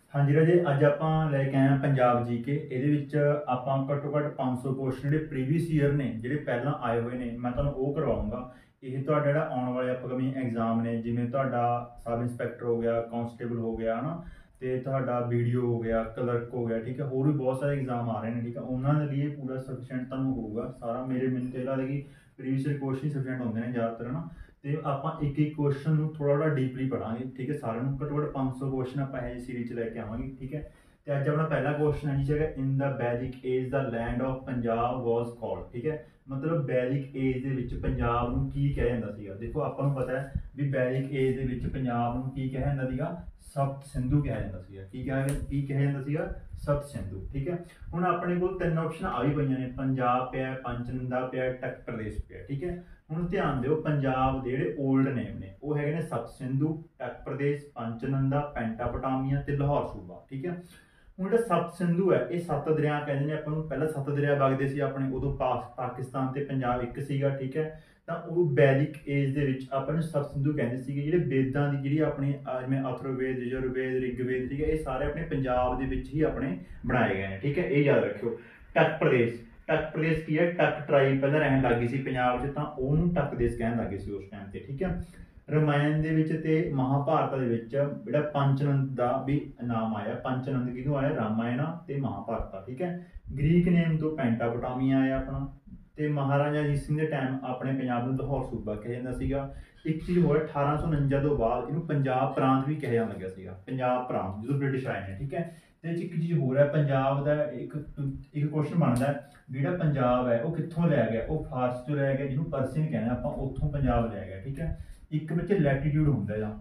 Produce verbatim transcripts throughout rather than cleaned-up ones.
हाँ जी राजे, अज आपां लैके आए पंजाब जी के ਇਹਦੇ ਵਿੱਚ ਆਪਾਂ ਘੱਟੋ ਘੱਟ पाँच सौ ਕੁਐਸਚਨ ਜਿਹੜੇ ਪ੍ਰੀਵੀਅਸ ਈਅਰ ਨੇ, ਜਿਹੜੇ ਪਹਿਲਾਂ ਆਏ ਹੋਏ ਨੇ, ਮੈਂ ਤੁਹਾਨੂੰ ਉਹ ਕਰਵਾਉਂਗਾ। ਇਹ ਤੁਹਾਡਾ ਜਿਹੜਾ ਆਉਣ ਵਾਲੇ ਅਪਕਮਿੰਗ ਐਗਜ਼ਾਮ ਨੇ, ਜਿਵੇਂ ਤੁਹਾਡਾ ਸਬ ਇੰਸਪੈਕਟਰ ਹੋ ਗਿਆ, ਕਾਂਸਟੇਬਲ ਹੋ ਗਿਆ ਹਨਾ, ਤੇ ਤੁਹਾਡਾ ਵੀਡੀਓ ਹੋ ਗਿਆ, ਕਲਰਕ ਹੋ ਗਿਆ, ਠੀਕ ਹੈ, ਹੋਰ ਵੀ ਬਹੁਤ ਸਾਰੇ ਐਗਜ਼ਾਮ ਆ ਰਹੇ ਨੇ, ਠੀਕ ਹੈ, ਉਹਨਾਂ ਦੇ ਲਈ ਪੂਰਾ ਸਫੀਸ਼ੀਐਂਟ ਤੁਹਾਨੂੰ ਹੋਊਗਾ ਸਾਰਾ। ਮੇਰੇ ਮੈਨੂੰ ਤਾਂ ਲੱਗਦਾ ਕਿ ਪ੍ਰੀਵੀਅਸ ਈਅਰ ਕੁਐਸਚਨ ਸਫੀਸ਼ੀਐਂਟ ਹੁੰਦੇ ਨੇ ਜ਼ਿਆਦਾਤਰ ਹਨਾ। ਤੇ ਆਪਾਂ ਇੱਕ ਇੱਕ ਕੁਐਸਚਨ ਨੂੰ ਥੋੜਾ ਥੋੜਾ ਡੀਪਲੀ ਪੜਾਂਗੇ, ਠੀਕ ਹੈ, ਸਾਰਿਆਂ ਨੂੰ ਘੱਟੋ ਘੱਟ ਪੰਜ ਸੌ ਕੁਐਸਚਨ ਆਪਾਂ ਇਹ ਸੀਰੀਜ਼ 'ਚ ਲੈ ਕੇ ਆਵਾਂਗੇ, ਠੀਕ ਹੈ। ਤੇ ਅੱਜ ਆਪਣਾ ਪਹਿਲਾ ਕੁਐਸਚਨ ਹੈ ਜੀ ਜਗ੍ਹਾ in the Vedic age the land of Punjab was called, ਠੀਕ ਹੈ, ਮਤਲਬ ਵੈਦਿਕ ਏਜ ਦੇ ਵਿੱਚ ਪੰਜਾਬ ਨੂੰ ਕੀ ਕਿਹਾ ਜਾਂਦਾ ਸੀਗਾ। ਦੇਖੋ ਆਪਾਂ ਨੂੰ ਪਤਾ ਹੈ ਵੀ ਵੈਦਿਕ ਏਜ ਦੇ ਵਿੱਚ ਪੰਜਾਬ ਨੂੰ ਕੀ ਕਿਹਾ ਜਾਂਦਾ ਸੀਗਾ, ਸਪਤ ਸਿੰਧੂ ਕਿਹਾ ਜਾਂਦਾ ਸੀਗਾ। ਕੀ ਕਿਹਾ ਕੀ ਕਿਹਾ ਜਾਂਦਾ ਸੀਗਾ, ਸਪਤ ਸਿੰਧੂ, ਠੀਕ ਹੈ। ਹੁਣ ਆਪਣੇ ਕੋਲ ਤਿੰਨ ਆਪਸ਼ਨ ਆ ਵੀ ਪਈਆਂ ਨੇ, ਪੰਜਾਬ ਪਿਆ, ਪੰਚਨੰਦਾ ਪਿਆ, ਟੱਕ ਪ੍ਰਦੇਸ਼ ਪਿਆ, ਠੀਕ ਹੈ। ਹੁਣ ਧਿਆਨ ਦਿਓ, ਪੰਜਾਬ ਦੇ ਜਿਹੜੇ ਓਲਡ ਨੇਮ ਨੇ ਉਹ ਹੈਗੇ ਨੇ ਸਪਤ ਸਿੰਧੂ, ਟੱਕ ਪ੍ਰਦੇਸ਼, ਪੰਚਨੰਦਾ, ਪੈਂਟਾਪੋਟਾਮੀਆ ਤੇ ਲਾਹੌਰ ਸੂਬਾ, ਠੀਕ ਹੈ। ਹੁਣ ਜਿਹੜਾ ਸਪਤ ਸਿੰਧੂ ਹੈ, ਇਹ ਸੱਤ ਦਰਿਆ ਕਹਿੰਦੇ ਨੇ ਆਪਾਂ ਨੂੰ। ਪਹਿਲਾਂ ਸੱਤ ਦਰਿਆ ਵਗਦੇ ਸੀ ਆਪਣੇ, ਉਦੋਂ ਪਾਕ ਪਾਕਿਸਤਾਨ ਤੇ ਪੰਜਾਬ ਇੱਕ ਸੀਗਾ, ਠੀਕ ਹੈ। ਤਾਂ ਉਹ ਵੈਦਿਕ ਏਜ ਦੇ ਵਿੱਚ ਆਪਾਂ ਨੂੰ ਸਪਤ ਸਿੰਧੂ ਕਹਿੰਦੇ ਸੀਗੇ। ਜਿਹੜੇ ਵੇਦਾਂ ਦੀ ਜਿਹੜੀ ਆਪਣੀ ਜਿਵੇਂ ਅਥਰਵੇਦ, ਯਜੁਰਵੇਦ, ਰਿਗਵੇਦ, ਠੀਕ ਹੈ, ਇਹ ਸਾਰੇ ਆਪਣੇ ਪੰਜਾਬ ਦੇ ਵਿੱਚ ਹੀ ਆਪਣੇ ਬਣਾਏ ਗਏ ਨੇ, ਠੀਕ ਹੈ, ਇਹ ਯਾਦ ਰੱਖਿਓ। ਟੱਕ ਪ੍ਰਦੇਸ਼, ਟੱਕ ਪ੍ਰਦੇਸ਼ ਕੀ ਹੈ, ਟੱਕ ਟਰਾਈਬ ਪਹਿਲਾਂ ਰਹਿਣ ਲੱਗ ਗਈ ਸੀ ਪੰਜਾਬ 'ਚ, ਤਾਂ ਉਹਨੂੰ ਟੱਕ ਦੇਸ਼ ਕਹਿਣ ਲੱਗੇ ਸੀ ਉਸ ਟਾਈਮ ਤੇ, ਠੀਕ ਹੈ। ਰਮਾਇਣ ਦੇ ਵਿੱਚ ਤੇ ਮਹਾਭਾਰਤ ਦੇ ਵਿੱਚ ਜਿਹੜਾ ਪੰਚਨੰਦ ਦਾ ਵੀ ਨਾਮ ਆਇਆ। ਪੰਚਨੰਦ ਕਿਹਨੂੰ ਆਇਆ, ਰਾਮਾਇਣਾ ਤੇ ਮਹਾਭਾਰਤ, ਠੀਕ ਹੈ। ਗ੍ਰੀਕ ਨੇਮ ਤੋਂ ਪੈਂਟਾਪੋਟਾਮੀਆ ਆਇਆ ਆਪਣਾ। ਤੇ ਮਹਾਰਾਜਾ ਅਜੀਤ ਸਿੰਘ ਦੇ ਟਾਈਮ ਆਪਣੇ ਪੰਜਾਬ ਨੂੰ ਲਾਹੌਰ ਸੂਬਾ ਕਿਹਾ ਜਾਂਦਾ ਸੀਗਾ। ਇੱਕ ਚੀਜ਼ ਹੋਰ, ਅਠਾਰਾਂ ਸੌ ਉਣੰਜਾ ਤੋਂ ਬਾਅਦ ਇਹਨੂੰ ਪੰਜਾਬ ਪ੍ਰਾਂਤ ਵੀ ਕਿਹਾ ਜਾਣ ਲੱਗਿਆ ਸੀਗਾ, ਪੰਜਾਬ ਪ੍ਰਾਂਤ, ਜਦੋਂ ਬ੍ਰਿਟਿਸ਼ ਆਏ ਨੇ, ਠੀਕ ਹੈ। ਤੇ ਇੱਕ ਚੀਜ਼ ਹੋਰ ਹੈ, ਪੰਜਾਬ ਦਾ ਇੱਕ ਇੱਕ ਕੁਐਸਚਨ ਬਣਦਾ ਜਿਹੜਾ ਪੰਜਾਬ ਹੈ ਉਹ ਕਿੱਥੋਂ ਲਿਆ ਗਿਆ, ਉਹ ਫਾਰਸ ਤੋਂ ਲਿਆ ਗਿਆ, ਜਿਹਨੂੰ ਪਰਸੀਅਨ ਕਹਿੰਦੇ ਆਪਾਂ, ਉੱਥੋਂ ਪੰਜਾਬ ਲਿਆ ਗਿਆ, ਠੀਕ ਹੈ। ਇੱਕ ਵਿੱਚ ਲੈਟੀਟਿਊਡ ਹੁੰਦਾ ਜਾਂ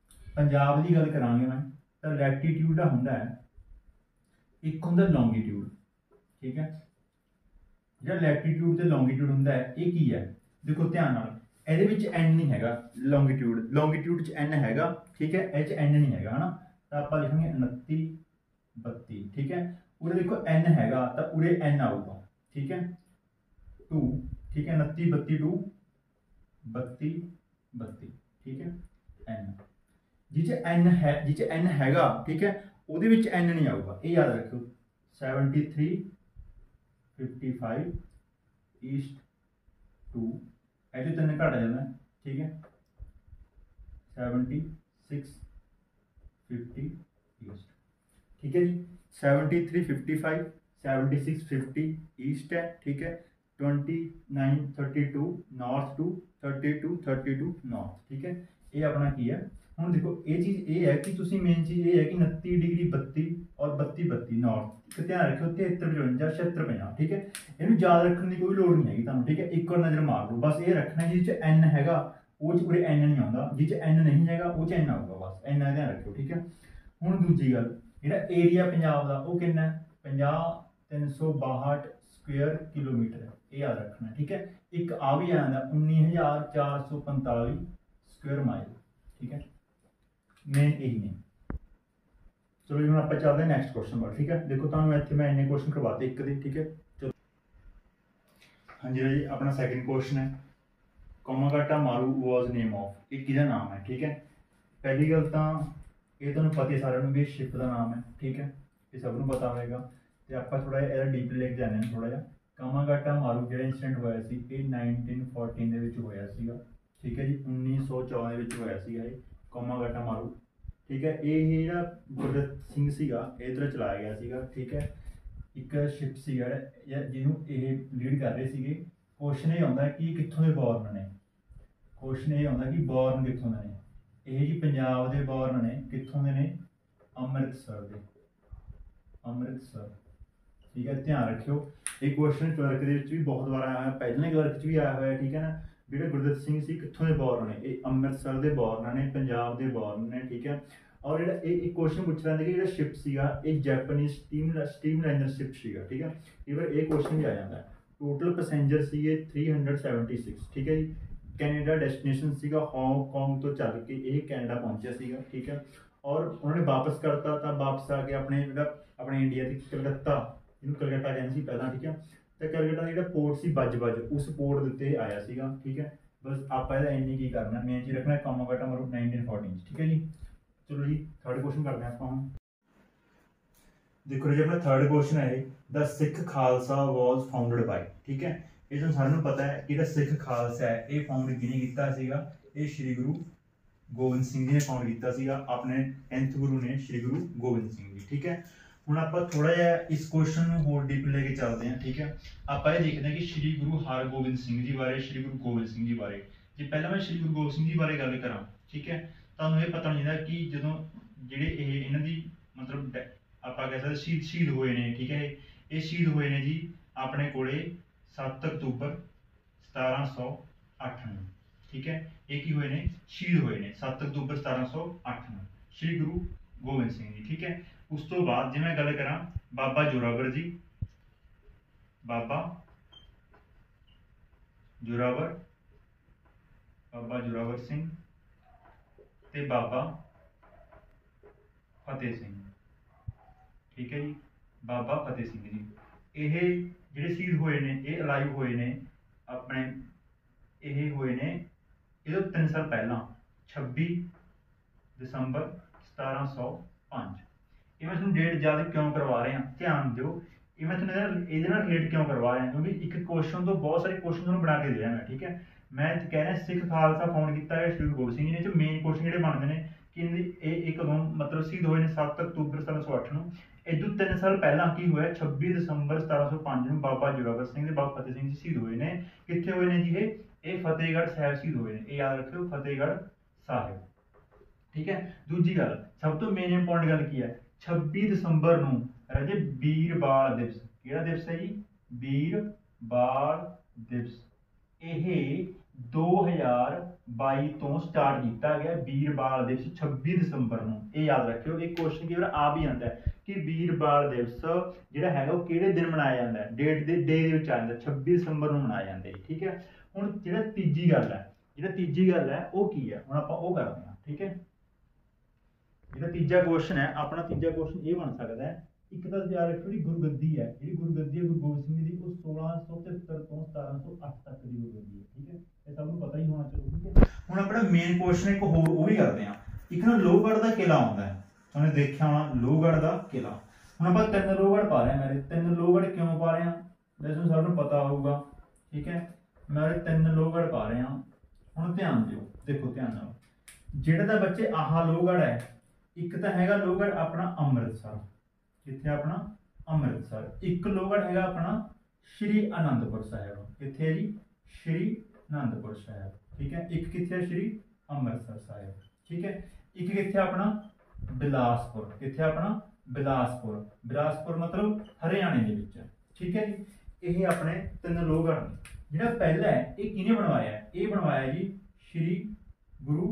ਪੰਜਾਬ ਦੀ ਗੱਲ ਕਰਾਂਗੇ ਮੈਂ, ਤਾਂ ਲੈਟੀਟਿਊਡ ਦਾ ਹੁੰਦਾ ਹੈ, ਇੱਕ ਹੁੰਦਾ ਲੌਂਗੀਟਿਊਡ, ਠੀਕ ਹੈ। ਜਿਹੜਾ ਲੈਟੀਟਿਊਡ ਤੇ ਲੌਂਗੀਟਿਊਡ ਹੁੰਦਾ ਹੈ, ਇਹ ਕੀ ਹੈ, ਦੇਖੋ ਧਿਆਨ ਨਾਲ, ਇਹਦੇ ਵਿੱਚ ਐਨ ਨਹੀਂ ਹੈਗਾ। ਲੌਂਗੀਟਿਊਡ ਲੌਂਗੀਟਿਊਡ 'ਚ ਐਨ ਹੈਗਾ, ਠੀਕ ਹੈ, ਇਹ 'ਚ ਐਨ ਨਹੀਂ ਹੈਗਾ ਹਨਾ। ਤਾਂ ਆਪਾਂ ਲਿਖਾਂਗੇ ਉਨੱਤੀ ਬੱਤੀ, ਠੀਕ ਹੈ। ਉਰੇ ਦੇਖੋ ਐਨ ਹੈਗਾ ਤਾਂ ਉਰੇ ਐਨ ਆਊਗਾ, ਠੀਕ ਹੈ, ਟੂ, ਠੀਕ ਹੈ, ਉਨੱਤੀ ਬੱਤੀ ਟੂ ਬੱਤੀ ਬੱਤੀ, ਠੀਕ ਹੈ, ਐਨ ਜਿਹ 'ਚ ਐਨ ਹੈ, ਜਿਹ 'ਚ ਐਨ ਹੈਗਾ, ਠੀਕ ਹੈ, ਉਹਦੇ ਵਿੱਚ ਐਨ ਨਹੀਂ ਆਊਗਾ, ਇਹ ਯਾਦ ਰੱਖਿਓ। Seventy three fifty five east to, ਇਹ 'ਚੋਂ ਤਿੰਨ ਘੱਟ ਜਾਂਦਾ, ਠੀਕ ਹੈ। ਸੈਵਨਟੀ ਸਿਕਸ ਫਿਫਟੀ ਈਸਟ, ठीक है जी। Seventy three fifty five seventy six fifty east है, ठीक है। Twenty nine thirty two north to thirty two thirty two north, ठीक है। ये अपना की है। ਹੁਣ देखो ये चीज़ ये है कि तुम मेन चीज़ ये है कि उनती डिग्री बत्ती और बत्ती बत्ती नॉर्थ, एक ध्यान रखियो तिहत्तर पचवंजा छिहत्तर पंजाह, ठीक है। इन्हू याद रखने की कोई लोड़ नहीं हैगी तुहानू, ठीक है। एक और नज़र मार लो, बस ये रखना जिस च एन हैगा वो च उरे एन नहीं आता, जिस च एन नहीं हैगा वो च एन आऊगा, बस इन्ना ध्यान रखियो, ठीक है। ਹੁਣ ਦੂਜੀ ਗੱਲ, ਜਿਹੜਾ ਏਰੀਆ ਪੰਜਾਬ ਦਾ ਉਹ ਕਿੰਨਾ ਹੈ, ਪੰਜਾਹ ਤਿੰਨ ਸੌ ਬਾਹਠ ਸਕੁਅਰ ਕਿਲੋਮੀਟਰ, ਇਹ ਯਾਦ ਰੱਖਣਾ, ਠੀਕ ਹੈ। ਇੱਕ ਆ ਵੀ ਆ ਜਾਂਦਾ ਉੱਨੀ ਹਜ਼ਾਰ ਚਾਰ ਸੌ ਪੰਤਾਲੀ ਸਕੁਅਰ ਮਾਈਲ, ਠੀਕ ਹੈ। ਮੇਨ ਇਹੀ ਨੇ। ਚਲੋ ਜੀ ਹੁਣ ਆਪਾਂ ਚੱਲਦੇ ਨੈਕਸਟ ਕੁਐਸਚਨ ਪਰ, ਠੀਕ ਹੈ। ਦੇਖੋ ਤੁਹਾਨੂੰ ਇੱਥੇ ਮੈਂ ਇੰਨੇ ਕੁਐਸਚਨ ਕਰਵਾਤੇ ਇੱਕ ਦੇ, ਠੀਕ ਹੈ। ਚਲੋ ਹਾਂਜੀ ਜੀ, ਆਪਣਾ ਸੈਕਿੰਡ ਕੁਐਸਚਨ ਹੈ, ਕਾਮਾਗਾਟਾ ਮਾਰੂ ਵਾਜ਼ ਨੇਮ ਆਫ, ਇਹ ਕਿਹਦਾ ਨਾਮ ਹੈ, ਠੀਕ ਹੈ। ਪਹਿਲੀ ਗੱਲ ਤਾਂ ਇਹ ਤੁਹਾਨੂੰ ਪਤਾ ਸਾਰਿਆਂ ਨੂੰ ਵੀ ਸ਼ਿਪ ਦਾ ਨਾਮ ਹੈ, ਠੀਕ ਹੈ, ਇਹ ਸਭ ਨੂੰ ਪਤਾ ਹੋਵੇਗਾ। ਤੇ ਆਪਾਂ ਥੋੜਾ ਜਿਹਾ ਇਹਦਾ ਡੀਪਲੀ ਲੈ ਕੇ ਜਾਂਦੇ ਹਾਂ ਥੋੜਾ ਜਿਹਾ। ਕਾਮਾਗਾਟਾ ਮਾਰੂ ਜਿਹੜਾ ਇੰਸੀਡੈਂਟ ਹੋਇਆ ਸੀ, ਇਹ ਨਾਈਨਟੀਨ ਫੋਰਟੀਨ ਦੇ ਵਿੱਚ ਹੋਇਆ ਸੀਗਾ, ਠੀਕ ਹੈ ਜੀ। ਉੱਨੀ ਸੌ ਚੌਦਾਂ ਦੇ ਵਿੱਚ ਹੋਇਆ ਸੀਗਾ ਇਹ ਕਾਮਾਗਾਟਾ ਮਾਰੂ, ਠੀਕ ਹੈ। ਇਹ ਜਿਹੜਾ ਗੁਰਦਿੱਤ ਸਿੰਘ ਸੀਗਾ ਇਹ ਤਰ੍ਹਾਂ ਚਲਾਇਆ ਗਿਆ ਸੀਗਾ, ਠੀਕ ਹੈ। ਇੱਕ ਸ਼ਿਪ ਸੀਗਾ ਜਿਹਨੂੰ ਇਹ ਲੀਡ ਕਰ ਰਹੇ ਸੀਗੇ। ਕੁਐਸਚਨ ਇਹ ਆਉਂਦਾ ਕਿ ਕਿੱਥੋਂ ਦੇ ਬੋਰਨ ਨੇ, ਕੁਐਸਚਨ ਇਹ ਆਉਂਦਾ ਕਿ ਬੋਰਨ ਕਿੱਥੋਂ ਦੇ ਨੇ। ਇਹ ਜੀ ਪੰਜਾਬ ਦੇ ਬੋਰਨ ਨੇ, ਕਿੱਥੋਂ ਦੇ ਨੇ, ਅੰਮ੍ਰਿਤਸਰ ਦੇ, ਅੰਮ੍ਰਿਤਸਰ, ਠੀਕ ਹੈ। ਧਿਆਨ ਰੱਖਿਓ ਇਹ ਕੁਐਸਚਨ ਕਲਰਕ ਦੇ ਵਿੱਚ ਵੀ ਬਹੁਤ ਵਾਰ ਆਇਆ ਹੋਇਆ, ਪਹਿਲਾਂ ਕਲਰਕ 'ਚ ਵੀ ਆਇਆ ਹੋਇਆ, ਠੀਕ ਹੈ ਨਾ। ਜਿਹੜੇ ਗੁਰਦਿੱਤ ਸਿੰਘ ਸੀ ਕਿੱਥੋਂ ਦੇ ਬੋਰਨ ਨੇ, ਇਹ ਅੰਮ੍ਰਿਤਸਰ ਦੇ ਬੋਰਨ ਨੇ, ਪੰਜਾਬ ਦੇ ਬੋਰਨ ਨੇ, ਠੀਕ ਹੈ। ਔਰ ਜਿਹੜਾ ਇਹ ਇੱਕ ਕੁਐਸਚਨ ਪੁੱਛ ਲੈਂਦੇ ਕਿ ਜਿਹੜਾ ਸ਼ਿਪ ਸੀਗਾ ਇਹ Japanese steam steam liner ship ਸੀਗਾ, ਠੀਕ ਹੈ। ਇਹ ਵਾਰ ਇਹ ਕੁਐਸਚਨ ਵੀ ਆ ਜਾਂਦਾ। ਟੋਟਲ ਪੈਸੇਂਜਰ ਸੀਗੇ ਥ੍ਰੀ ਹੰਡਰਡ ਸੈਵਨਟੀ ਸਿਕਸ, ਠੀਕ ਹੈ ਜੀ। ਕੈਨੇਡਾ ਡੈਸਟੀਨੇਸ਼ਨ ਸੀਗਾ, ਹਾਂਗਕਾਂਗ ਤੋਂ ਚੱਲ ਕੇ ਇਹ ਕੈਨੇਡਾ ਪਹੁੰਚਿਆ ਸੀਗਾ, ਠੀਕ ਹੈ। ਔਰ ਉਹਨਾਂ ਨੇ ਵਾਪਸ ਕਰਤਾ ਤਾਂ ਵਾਪਸ ਆ ਕੇ ਆਪਣੇ ਜਿਹੜਾ ਆਪਣੇ ਇੰਡੀਆ ਦੀ ਕਲਕੱਤਾ, ਜਿਹਨੂੰ ਕਲਕੱਤਾ ਕਹਿੰਦੇ ਸੀ ਪਹਿਲਾਂ, ਠੀਕ ਹੈ। ਤੇ ਕਲਕੱਤਾ ਦਾ ਜਿਹੜਾ ਪੋਰਟ ਸੀ ਬੱਜ ਬੱਜ, ਉਸ ਪੋਰਟ ਦੇ ਉੱਤੇ ਆਇਆ ਸੀਗਾ, ਠੀਕ ਹੈ। ਬਸ ਆਪਾਂ ਇਹਦਾ ਇੰਨੀ ਕੀ ਕਰਨਾ, ਮੇਨ ਚੀਜ਼ ਰੱਖਣਾ ਕਾਮਾਗਾਟਾ ਮਾਰੂ ਨਾਈਨਟੀਨ ਫੋਰਟੀਨ, ਠੀਕ ਹੈ ਜੀ। ਚਲੋ ਜੀ ਥਰਡ ਕੁਐਸਚਨ ਕਰਦੇ ਹਾਂ ਆਪਾਂ ਹੁਣ। देखो जी अपना थर्ड क्वेश्चन है the Sikh Khalsa was founded by, ठीक है। ये तो सानू पता है कि सिख खालसा है ये फाउंड किने कीता सीगा, ये श्री गुरु गोबिंद सिंह जी ने फाउंड कीता सीगा, अपने टेंथ गुरु ने श्री गुरु गोबिंद सिंह जी, ठीक है। हुण आपां थोड़ा जिहा इस क्वेश्चन नूं होर डीप लेके चलते हैं, ठीक है। आपां ये देखते हैं कि श्री गुरु हरगोबिंद सिंह जी बारे, श्री गुरु गोबिंद सिंह जी बारे। जे पहला मैं श्री गुरु गोबिंद सिंह जी बारे गल करां, ठीक है, तुहानूं ये पता नहीं कि जदों जिहड़े ये इन्हां दी मतलब आपां कह सकदे शहीद शहीद होए ने, ठीक है। ये शहीद होए ने जी अपने कोले सत्त अक्तूबर सतारां सौ अठ नूं, ठीक है। ये की होए ने शहीद होए ने सत्त अक्तूबर सतारां सौ अठ नूं श्री गुरु गोबिंद सिंह जी, ठीक है। उस तो बाद जे मैं गल करां बाबा जोरावर जी, बाबा जोरावर बाबा जोरावर सिंह ते बाबा फतेह सिंह, ठीक है जी, बाबा फतेह सिंह जी। ये जिहड़े शहीद होए ने ये अलाइव होए ने अपने ये होए ने ये तो तीन साल पहला छब्बी दिसंबर सतारां सौ पांच। ये मैं तुहानूं डेट याद क्यों करवा रहा, ध्यान दो। ये मैं तुहानूं इहदे नाल रिलेट क्यों करवा रहा, क्योंकि एक क्वेश्चन तो बहुत सारे क्वेश्चन तुहानूं बना के दे रहा मैं, ठीक है। मैं कह रहा सिख खालसा फाउंड किया है श्री गुरु गोबिंद सिंह जी ने, जो मेन क्वेश्चन जिहड़े बनते हैं कि ये कदों मतलब शहीद होए ने सत्त अक्तूबर सतारां सौ अठ नूं। इदों तीन साल पहला की होया छब्बी दिसंबर सतारां सौ पांच नूं बाबा जोरावर सिंह ते बाबा फतेह सिंह जी शहीद होए ने। कित्थे होए ने जी ये ये फतेहगढ़ साहिब शहीद होए ने, ये याद रखियो फतेहगढ़ साहिब, ठीक है। दूजी गल सब तो मेन इंपॉर्टेंट गल की है छब्बी दिसंबर नूं राजे वीर बाल दिवस, किहड़ा दिवस है जी वीर बाल दिवस। यह दो हज़ार बाई तो स्टार्ट किया गया वीर बाल दिवस छब्बी दिसंबर नूं, ये याद रखियो। एक क्वेश्चन कई बार आ भी आता है कि वीर बाल दिवस जिहड़ा हैगा वो किहड़े दिन मनाया जाता है, डेट दे डे दे विच आ जांदा छब्बी दिसंबर नूं मनाया जांदा है, ठीक है। हुण जिहड़ा तीजी गल है जिहड़ा तीजी गल है वो की है, हुण आपां वो करदे हां, ठीक है। जिहड़ा तीजा क्वेश्चन है अपना तीजा क्वेश्चन ये बन सकता है एक तो याद रखियो जी गुरगद्दी है, जी गुरगद्दी है गुरु गोबिंद सिंह जी की सोलह सौ तिहत्तर तो सतारां सौ अठ तक की गुरगद्दी है, ठीक है। ये सब पता ही होना चाहिए, ठीक है। हुण अपना मेन क्वेश्चन एक होर वो भी करते हैं, एक ना लोहगढ़ का किला आउंदा है, तुमने देखा होना लोहगढ़ का किला। हुण आपां तीन लोहगढ़ पा रहे हैं, मेरे तीन लोहगढ़ क्यों पा रहे हैं वैसे सबनूं पता होगा, ठीक है। मैं तीन लोहगढ़ पा रहे हैं। हुण ध्यान दिओ, देखो ध्यान नाल जिहड़ा तां बच्चे आह लोहगढ़ है, एक तां हैगा लोहगढ़ अपना अमृतसर, कित्थे अपना अमृतसर। एक लोहगढ़ हैगा अपना श्री आनंदपुर साहिब, कित्थे है जी श्री आनंदपुर साहिब, ठीक है। एक कित्थे है श्री अमृतसर साहिब, ठीक है। एक कित्थे अपना बिलासपुर, कित्थे अपना बिलासपुर, बिलासपुर मतलब हरियाणे दे विच, ठीक है जी। ये अपने तीन लोहगढ़ ने। जिहड़ा पहला है ये किने बनवाया है, ये बनवाया जी श्री गुरु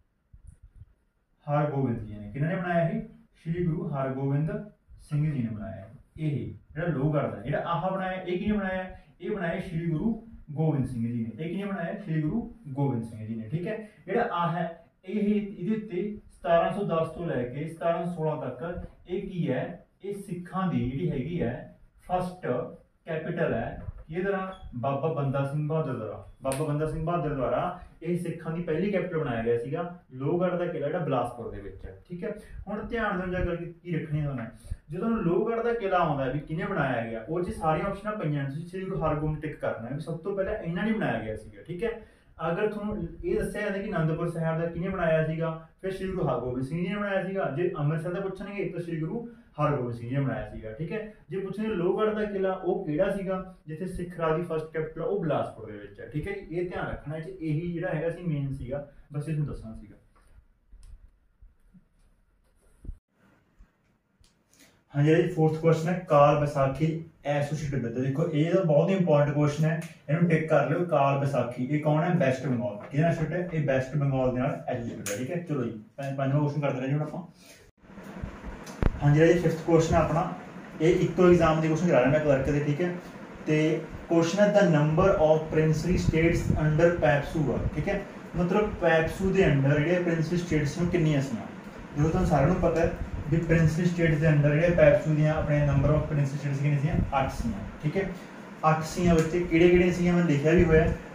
हरगोबिंद जी ने। किन्होंने बनाया है श्री गुरु हरगोबिंद सिंह जी ने बनाया है। ये जिहड़ा लोहगढ़ दा जिहड़ा आह बनाया ये किने बनाया, ये बनाया श्री गुरु गोबिंद सिंह जी ने। ये किने बनाया श्री गुरु गोबिंद सिंह जी ने, ठीक है। जिहड़ा आह है ये इहदे उत्ते सतारां सौ दस तो लैके सतारां सौ सोलह तक ये की है, ये सिखां दी जिहड़ी हैगी है फस्ट कैपिटल है ये तरह बाबा बंदा सिंह बहादुर द्वारा, बाबा बंदा सिंह बहादुर द्वारा ये सिखां की पहली कैपिटल बनाया गया सीगा लोहगढ़ का किला जिहड़ा बिलासपुर दे विच है, ठीक है। हुण ध्यान देओ गल की रखनी है जो लोहगढ़ का किला आउंदा भी किने बनाया गया वो च सारी ऑप्शनां पईयां ने, श्री गुरु हरगोबिंद टिक करना है सब तो पहले इन्हां ने बनाया गया सीगा, ठीक है। अगर तुहानूं ये दस्सिया जांदा कि आनंदपुर साहिब दा किने बनाया सीगा, फिर श्री गुरु हरगोबिंद सिंह जी ने बनाया सीगा। जे अमृतसर दा पुछणगे तो श्री गुरु हरगोबिंद सिंह जी ने बनाया सीगा, ठीक है। जे पुछणे लोहगढ़ दा किला वो किहड़ा सीगा जिथे सिख राज दी फस्ट कैपिटल वो बिलासपुर दे विच है, ठीक है। ये ध्यान रखना है यही जिहड़ा हैगा सी मेन सीगा, बस इहनूं दसना सीगा। हाँ जी फोर्थ क्वेश्चन है काल बैसाखी एसोसिएटेड विद, देखो ये तो बहुत ही इंपॉर्टेंट क्वेश्चन है, इन्होंने टिक कर लो। काल बैसाखी ये कौन है, वेस्ट बंगाल, किहदे नाल एसोसिएटेड है, ये वेस्ट बंगाल दे नाल एसोसिएटेड है, ठीक है। चलो जी पंजवां क्वेश्चन करते रहिए हुण आपां। हाँ जी फिफ्थ क्वेश्चन है अपना, ये एक तो एग्जाम के क्वेश्चन करा रहा मैं क्लर्क दे, ठीक है। तो क्वेश्चन है the number of princely states under PEPSU, ठीक है। मतलब पैप्सू के अंडर जो प्रिंसली स्टेट्स कितनियां सी, जो तुहानूं सारिआं नूं पता है भी प्रिंसली स्टेट्स के अंडर जो पैप्सू दियां अपने नंबर ऑफ प्रिंसली स्टेट्स कितनी सी, अठ सी, ठीक है। अठ सी बच्चे किहड़े किहड़े सी मैं लिखिया भी होया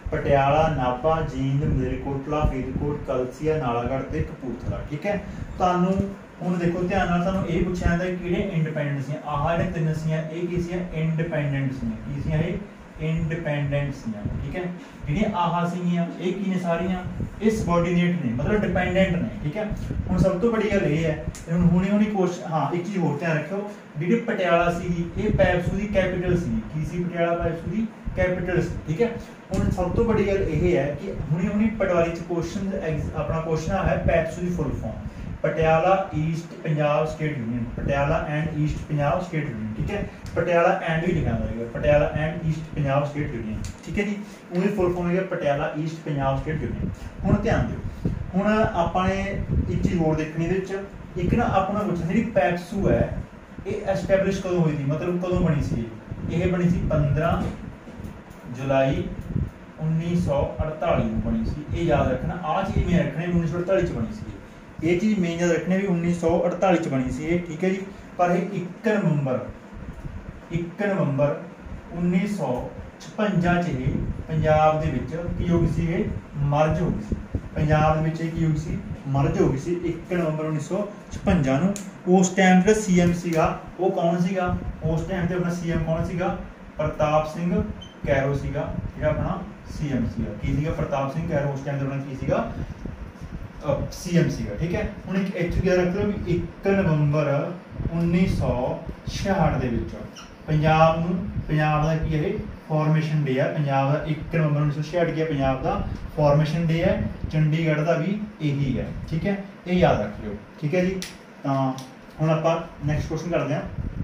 ਪਟਿਆਲਾ, ਨਾਭਾ, ਜੀਂਦ, ਮਲੇਰਕੋਟਲਾ, ਫਰੀਦਕੋਟ, ਕਲਸੀਆ, ਨਾਲਾਗੜ੍ਹ ਤੇ ਕਪੂਰਥਲਾ। ਠੀਕ ਹੈ, ਤੁਹਾਨੂੰ ਹੁਣ ਦੇਖੋ ਧਿਆਨ ਨਾਲ, ਤੁਹਾਨੂੰ ਇਹ ਪੁੱਛਿਆ ਜਾਂਦਾ ਕਿ ਕਿਹੜੇ ਇੰਡੀਪੈਂਡੈਂਟ ਸੀ। ਆਹ ਜਿਹੜੇ ਤਿੰਨ ਸੀਆਂ ਇਹ ਕੀ ਸੀਆਂ, ਇੰਡੀਪੈਂਡੈਂਟ ਸੀਆਂ। ਕੀ ਸੀਆਂ ਇਹ, ਇੰਡੀਪੈਂਡੈਂਟ ਸੀਆਂ। ਠੀਕ ਹੈ, ਜਿਹੜੀਆਂ ਆਹ ਸੀਗੀਆਂ ਇਹ ਕੀ ਨੇ, ਸਾਰੀਆਂ ਇਹ ਸਬੋਰਡੀਨੇਟ ਨੇ, ਮਤਲਬ ਡਿਪੈਂਡੈਂਟ ਨੇ। ਠੀਕ ਹੈ, ਹੁਣ ਸਭ ਤੋਂ ਵੱਡੀ ਗੱਲ ਇਹ ਹੈ, ਹੁਣ ਹੁਣੀ ਹੁਣੀ ਕੁਐਸਚਨ, ਹਾਂ ਇੱਕ ਚੀਜ਼ ਹੋਰ ਧਿਆਨ ਰੱਖਿਓ, ਜਿਹੜੀ ਪਟਿਆਲਾ ਸੀਗੀ ਇਹ ਪੈਪਸੂ ਦੀ ਕੈਪੀਟਲ ਸੀ। ਕੀ ਸੀ, ਪਟਿਆਲਾ ਪੈਪਸੂ ਦੀ ਕੈਪੀਟਲ ਸੀ। ਠੀਕ ਹੈ, ਹੁਣ ਸਭ ਤੋਂ ਵੱਡੀ ਗੱਲ ਇਹ ਹੈ ਕਿ ਹੁਣੀ ਹੁਣੀ ਪਟਵਾਰੀ ਚ ਕੁਐਸਚਨ ਆਪਣਾ ਕੁਐਸਚਨ ਆ ਹੈ ਪੈਪਸੂ ਦੀ full form, Patiala east Punjab state union, Patiala and east Punjab state union. ਠੀਕ ਹੈ, ਪਟਿਆਲਾ ਐਂਡ ਵੀ ਲਿਖਿਆ ਹੋਇਆ, Patiala and east Punjab state union. ਠੀਕ ਹੈ ਜੀ, ਉਹਦੀ ਫੁੱਲ ਫਾਰਮ ਹੈ Patiala east Punjab state union. ਹੁਣ ਧਿਆਨ ਦਿਓ, ਹੁਣ ਆਪਾਂ ਨੇ ਇੱਕ ਚੀਜ਼ ਹੋਰ ਦੇਖਣੀ ਇਹਦੇ ਵਿੱਚ, ਇੱਕ ਨਾ ਆਪਣਾ ਪੁੱਛਣਾ ਜਿਹੜੀ ਪੈਪਸੂ ਹੈ ਇਹ ਐਸਟੈਬਲਿਸ਼ ਕਦੋਂ ਹੋਈ ਸੀ, ਮਤਲਬ ਕਦੋਂ ਬਣੀ ਸੀ। ਇਹ ਬਣੀ ਸੀ ਪੰਦਰਾਂ ਜੁਲਾਈ ਉੱਨੀ ਸੌ ਅੜਤਾਲੀ ਨੂੰ ਬਣੀ ਸੀ। ਇਹ ਯਾਦ ਰੱਖਣਾ, ਆਹ ਚੀਜ਼ ਮੈਂ ਰੱਖਣੀ ਉੱਨੀ ਸੌ ਅੜਤਾਲੀ ਚ ਬਣੀ ਸੀ। ਇਹ ਚੀਜ਼ ਮੇਨ ਯਾਦ ਰੱਖਣੀ ਵੀ ਉੱਨੀ ਸੌ ਅੜਤਾਲੀ ਚ ਬਣੀ ਸੀ ਇਹ। ਠੀਕ ਹੈ ਜੀ, ਪਰ ਇਹ ਇੱਕ ਨਵੰਬਰ ਇੱਕ ਨਵੰਬਰ ਉੱਨੀ ਸੌ ਛਪੰਜਾ ਚ ਇਹ ਪੰਜਾਬ ਦੇ ਵਿੱਚ ਕੀ ਹੋ ਗਈ ਸੀ, ਇਹ ਮਰਜ ਹੋ ਗਈ ਸੀ। ਪੰਜਾਬ ਦੇ ਵਿੱਚ ਇਹ ਕੀ ਹੋ ਗਈ ਸੀ, ਮਰਜ ਹੋ ਗਈ ਸੀ ਇੱਕ ਨਵੰਬਰ ਉੱਨੀ ਸੌ ਛਪੰਜਾ ਨੂੰ। ਉਸ ਟਾਈਮ ਜਿਹੜਾ ਸੀ ਐਮ ਸੀਗਾ ਉਹ ਕੌਣ ਸੀਗਾ, ਉਸ ਟਾਈਮ ਤੇ ਆਪਣਾ ਸੀ ਐਮ ਕੌਣ ਸੀਗਾ, ਪ੍ਰਤਾਪ ਸਿੰਘ ਕੈਰੋ ਸੀਗਾ, ਜਿਹੜਾ ਆਪਣਾ ਸੀ ਐਮ ਸੀਗਾ। ਕੀ ਸੀਗਾ, ਪ੍ਰਤਾਪ ਸਿੰਘ ਕੈਰੋ ਉਸ ਟਾਈਮ ਤੇ ਆਪਣਾ ਕੀ ਸੀਗਾ, ਸੀ ਐਮ ਸੀਗਾ। ਠੀਕ ਹੈ, ਹੁਣ ਇੱਕ ਇੱਥੇ ਯਾਦ ਰੱਖ ਲਓ ਵੀ ਇੱਕ ਨਵੰਬਰ ਉੱਨੀ ਸੌ ਛਿਆਹਠ ਦੇ ਵਿੱਚ ਪੰਜਾਬ ਨੂੰ, ਪੰਜਾਬ ਦਾ ਕੀ ਇਹ ਫਾਰਮੇਸ਼ਨ ਡੇ ਹੈ, ਪੰਜਾਬ ਦਾ ਇੱਕ ਨਵੰਬਰ ਉੱਨੀ ਸੌ ਛਿਆਹਠ ਕੀ ਪੰਜਾਬ ਦਾ ਫਾਰਮੇਸ਼ਨ ਡੇ ਹੈ, ਚੰਡੀਗੜ੍ਹ ਦਾ ਵੀ ਇਹੀ ਹੈ। ਠੀਕ ਹੈ, ਇਹ ਯਾਦ ਰੱਖ ਲਿਓ। ਠੀਕ ਹੈ ਜੀ, ਤਾਂ ਹੁਣ ਆਪਾਂ ਨੈਕਸਟ ਕੁਐਸਚਨ ਕਰਦੇ ਹਾਂ।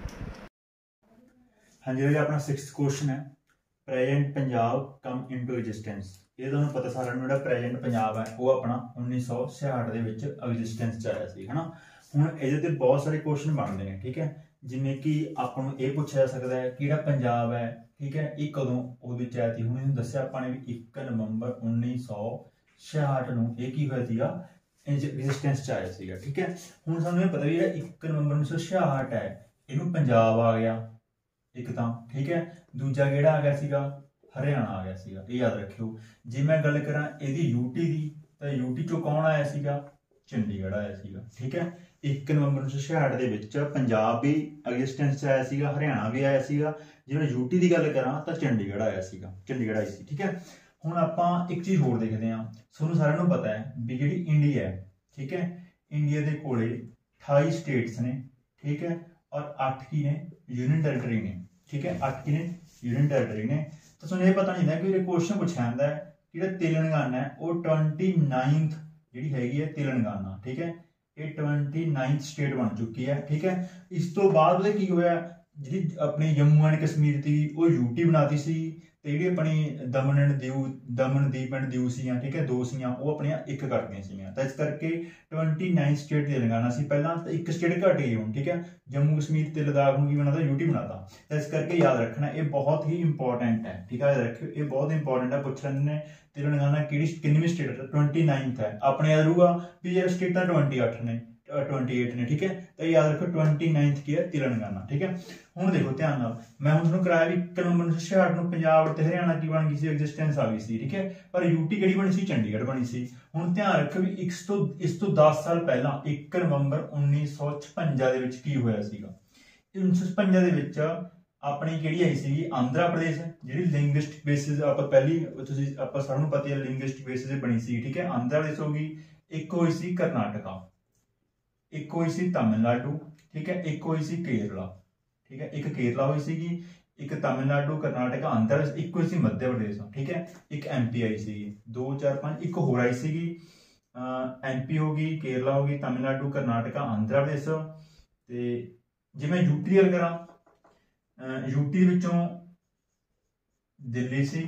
ਹਾਂਜੀ, ਇਹ ਆਪਣਾ ਸਿਕਸਥ ਕੁਐਸਚਨ ਹੈ, present Punjab come into existence. ਇਹ ਤੁਹਾਨੂੰ ਪਤਾ ਸਾਰਿਆਂ ਨੂੰ, ਜਿਹੜਾ ਪ੍ਰੈਜ਼ੈਂਟ ਪੰਜਾਬ ਹੈ ਉਹ ਆਪਣਾ ਉੱਨੀ ਸੌ ਛਿਆਹਠ ਦੇ ਵਿੱਚ ਐਗਜ਼ਿਸਟੈਂਸ ਚ ਆਇਆ ਸੀ, ਹਨਾ। ਹੁਣ ਇਹਦੇ ਤੇ ਬਹੁਤ ਸਾਰੇ ਕੁਐਸਚਨ ਬਣਦੇ ਨੇ। ਠੀਕ ਹੈ, ਜਿਵੇਂ ਕਿ ਆਪਾਂ ਨੂੰ ਇਹ ਪੁੱਛਿਆ ਜਾ ਸਕਦਾ ਹੈ ਕਿ ਜਿਹੜਾ ਪੰਜਾਬ ਹੈ, ਠੀਕ ਹੈ, ਇਹ ਕਦੋਂ ਉਹਦੇ ਵਿੱਚ ਆਇਆ ਸੀ। ਹੁਣ ਇਹਨੂੰ ਦੱਸਿਆ ਆਪਾਂ ਨੇ ਵੀ ਇੱਕ ਨਵੰਬਰ ਉੱਨੀ ਸੌ ਛਿਆਹਠ ਨੂੰ ਇਹ ਕੀ ਹੋਇਆ ਸੀਗਾ, ਐਗਜ਼ਿਸਟੈਂਸ ਚ ਆਇਆ ਸੀਗਾ। ਠੀਕ ਹੈ, ਹੁਣ ਸਾਨੂੰ ਇਹ ਪਤਾ ਵੀ ਜਿਹੜਾ ਇੱਕ ਨਵੰਬਰ ਉੱਨੀ ਸੌ ਛਿਆਹਠ ਹੈ ਇਹਨੂੰ ਪੰਜਾਬ ਆ ਗਿਆ ਇੱਕ ਤਾਂ। ਠੀਕ ਹੈ, ਦੂਜਾ ਕਿਹੜਾ ਆ ਗਿਆ ਸੀਗਾ, ਹਰਿਆਣਾ ਆ ਗਿਆ ਸੀਗਾ। ਇਹ ਯਾਦ ਰੱਖਿਓ। ਜੇ ਮੈਂ ਗੱਲ ਕਰਾਂ ਇਹਦੀ ਯੂਟੀ ਦੀ, ਤਾਂ ਯੂਟੀ ਚੋਂ ਕੌਣ ਆਇਆ ਸੀਗਾ, ਚੰਡੀਗੜ੍ਹ ਆਇਆ ਸੀਗਾ। ਠੀਕ ਹੈ, ਇੱਕ ਨਵੰਬਰ ਉੱਨੀ ਸੌ ਛਿਆਹਠ ਦੇ ਵਿੱਚ ਪੰਜਾਬ ਵੀ ਐਗਜ਼ਿਸਟੈਂਸ 'ਚ ਆਇਆ ਸੀਗਾ, ਹਰਿਆਣਾ ਵੀ ਆਇਆ ਸੀਗਾ। ਜੇ ਮੈਂ ਯੂਟੀ ਦੀ ਗੱਲ ਕਰਾਂ ਤਾਂ ਚੰਡੀਗੜ੍ਹ ਆਇਆ ਸੀਗਾ, ਚੰਡੀਗੜ੍ਹ ਆਈ ਸੀ। ਠੀਕ ਹੈ, ਹੁਣ ਆਪਾਂ ਇੱਕ ਚੀਜ਼ ਹੋਰ ਦੇਖਦੇ ਹਾਂ। ਤੁਹਾਨੂੰ ਸਾਰਿਆਂ ਨੂੰ ਪਤਾ ਹੈ ਵੀ ਜਿਹੜੀ ਇੰਡੀਆ ਹੈ, ਠੀਕ ਹੈ, ਇੰਡੀਆ ਦੇ ਕੋਲੇ ਅਠਾਈ ਸਟੇਟਸ ਨੇ। ਠੀਕ ਹੈ, ਔਰ ਅੱਠ ਕੀ ਨੇ, ਯੂਨੀਅਨ ਟੈਰੀਟਰੀ ਨੇ। ਠੀਕ ਹੈ, ਅੱਠ ਕੀ ਨੇ, ਯੂਨੀਅਨ ਟੈਰੀਟਰੀ ਨੇ। ਤਾਂ ਤੁਹਾਨੂੰ ਇਹ ਪਤਾ ਨਹੀਂ ਹੁੰਦਾ ਕਿ ਇਹ ਕੁਐਸਚਨ ਪੁੱਛਿਆ ਜਾਂਦਾ ਹੈ ਜਿਹੜਾ ਤੇਲੰਗਾਨਾ ਹੈ ਉਹ ਟਵੈਂਟੀ ਨਾਈਨਥ ਜਿਹੜੀ ਹੈਗੀ ਹੈ ਤੇਲੰਗਾਨਾ। ਠੀਕ ਹੈ, ਇਹ ਟਵੈਂਟੀ ਨਾਈਨਥ ਸਟੇਟ ਬਣ ਚੁੱਕੀ ਹੈ। ਠੀਕ ਹੈ, ਇਸ ਤੋਂ ਬਾਅਦ ਉਹਦੇ ਕੀ ਹੋਇਆ, ਜਿਹੜੀ ਆਪਣੀ ਜੰਮੂ ਐਂਡ ਕਸ਼ਮੀਰ ਦੀ ਉਹ ਯੂਟੀ ਬਣਾਤੀ ਸੀ, ਤੇ ਜਿਹੜੀ ਆਪਣੀ ਦਮਨ ਐਂਡ ਦਿਊ ਦਮਨਦੀਪ ਐਂਡ ਦਿਊ ਸੀਆਂ, ਠੀਕ ਹੈ, ਦੋ ਸੀਆਂ, ਉਹ ਆਪਣੀਆਂ ਇੱਕ ਕਰਤੀਆਂ ਸੀਗੀਆਂ। ਤਾਂ ਇਸ ਕਰਕੇ ਟਵੈਂਟੀ ਨਾਈਨਥ ਸਟੇਟ ਤੇਲੰਗਾਨਾ ਸੀ ਪਹਿਲਾਂ, ਤਾਂ ਇੱਕ ਸਟੇਟ ਘਟ ਗਈ ਹੁਣ। ਠੀਕ ਹੈ, ਜੰਮੂ ਕਸ਼ਮੀਰ ਤੇ ਲਦਾਖ ਨੂੰ ਕੀ ਬਣਾਤਾ, ਯੂਟੀ ਬਣਾਤਾ। ਤਾਂ ਇਸ ਕਰਕੇ ਯਾਦ ਰੱਖਣਾ, ਇਹ ਬਹੁਤ ਹੀ ਇੰਪੋਰਟੈਂਟ ਹੈ। ਠੀਕ ਹੈ, ਯਾਦ ਰੱਖਿਓ, ਇਹ ਬਹੁਤ ਇੰਪੋਰਟੈਂਟ ਹੈ। ਪੁੱਛ ਲੈਂਦੇ ਨੇ ਤੇਲੰਗਾਨਾ ਕਿਹੜੀ ਕਿੰਨਵੀਂ ਸਟੇਟ, ਟਵੈਂਟੀ ਨਾਈਨਥ ਹੈ। ਆਪਣੇ ਯਾਦ ਰਹੂਗਾ ਵੀ ਯਾਰ ਸਟੇਟਾਂ ਟਵੈਂਟੀ ਅੱਠ ਨੇ, ਟਵੈਂਟੀ ਏਟ ਨੇ। ਠੀਕ ਹੈ, ਤਾਂ ਯਾਦ ਰੱਖੋ ਟਵੈਂਟੀ ਨਾਈਨਥ ਕੀ ਹੈ, ਤੇਲੰਗਾਨਾ। ਠੀਕ ਹੈ, ਹੁਣ ਦੇਖੋ ਧਿਆਨ ਨਾਲ, ਮੈਂ ਹੁਣ ਤੁਹਾਨੂੰ ਕਰਾਇਆ ਵੀ ਇੱਕ ਨਵੰਬਰ ਉੱਨੀ ਸੌ ਛਿਆਹਠ ਨੂੰ ਪੰਜਾਬ ਤੇ ਹਰਿਆਣਾ ਕੀ ਬਣ ਗਈ ਸੀ, ਐਗਜ਼ਿਸਟੈਂਸ ਆ ਗਈ ਸੀ। ਠੀਕ ਹੈ, ਪਰ ਯੂਟੀ ਕਿਹੜੀ ਬਣੀ ਸੀ, ਚੰਡੀਗੜ੍ਹ ਬਣੀ ਸੀ। ਹੁਣ ਧਿਆਨ ਰੱਖੋ ਵੀ ਇਸ ਤੋਂ ਇਸ ਤੋਂ ਦਸ ਸਾਲ ਪਹਿਲਾਂ ਇੱਕ ਨਵੰਬਰ ਉੱਨੀ ਸੌ ਛਪੰਜਾ ਦੇ ਵਿੱਚ ਕੀ ਹੋਇਆ ਸੀਗਾ। ਉੱਨੀ ਸੌ ਛਪੰਜਾ ਦੇ ਵਿੱਚ ਆਪਣੀ ਕਿਹੜੀ ਆਈ ਸੀਗੀ, ਆਂਧਰਾ ਪ੍ਰਦੇਸ਼, ਜਿਹੜੀ ਲਿੰਗੁਇਸਟਿਕ ਬੇਸਿਸ ਆਪਾਂ ਪਹਿਲੀ ਤੁਸੀਂ ਆਪਾਂ ਸਾਰਿਆਂ ਨੂੰ ਪਤਾ ਹੈ ਲਿੰਗੁਇਸਟਿਕ ਬੇਸਿਸ ਬਣੀ ਸੀ। ਠੀਕ ਹੈ, ਆਂਧਰਾ ਪ੍ਰਦੇਸ਼ ਹੋ ਗਈ, ਇੱਕ ਹੋਈ ਸੀ ਕਰਨਾਟਕਾ, ਇੱਕ ਹੋਈ ਸੀ ਤਾਮਿਲਨਾਡੂ। ਠੀਕ ਹੈ, ਇੱਕ ਹੋਈ ਸੀ ਕੇਰਲਾ। ਠੀਕ ਹੈ, ਇੱਕ ਕੇਰਲਾ ਹੋਈ ਸੀਗੀ, ਇੱਕ ਤਾਮਿਲਨਾਡੂ, ਕਰਨਾਟਕਾ, ਆਂਧਰਾ ਪ੍ਰਦੇਸ਼, ਇੱਕ ਹੋਈ ਸੀ ਮੱਧ ਪ੍ਰਦੇਸ਼। ਠੀਕ ਹੈ, ਇੱਕ ਐਮਪੀ ਆਈ ਸੀਗੀ, ਦੋ ਚਾਰ ਪੰਜ ਇੱਕ ਹੋਰ ਆਈ ਸੀਗੀ, ਐਮਪੀ ਹੋ ਗਈ, ਕੇਰਲਾ ਹੋ ਗਈ, ਤਾਮਿਲਨਾਡੂ, ਕਰਨਾਟਕਾ, ਆਂਧਰਾ ਪ੍ਰਦੇਸ਼। ਤੇ ਜੇ ਮੈਂ ਯੂਟੀ ਦੀ ਗੱਲ ਕਰਾਂ, ਯੂਟੀ ਦੇ ਵਿੱਚੋਂ ਦਿੱਲੀ ਸੀ,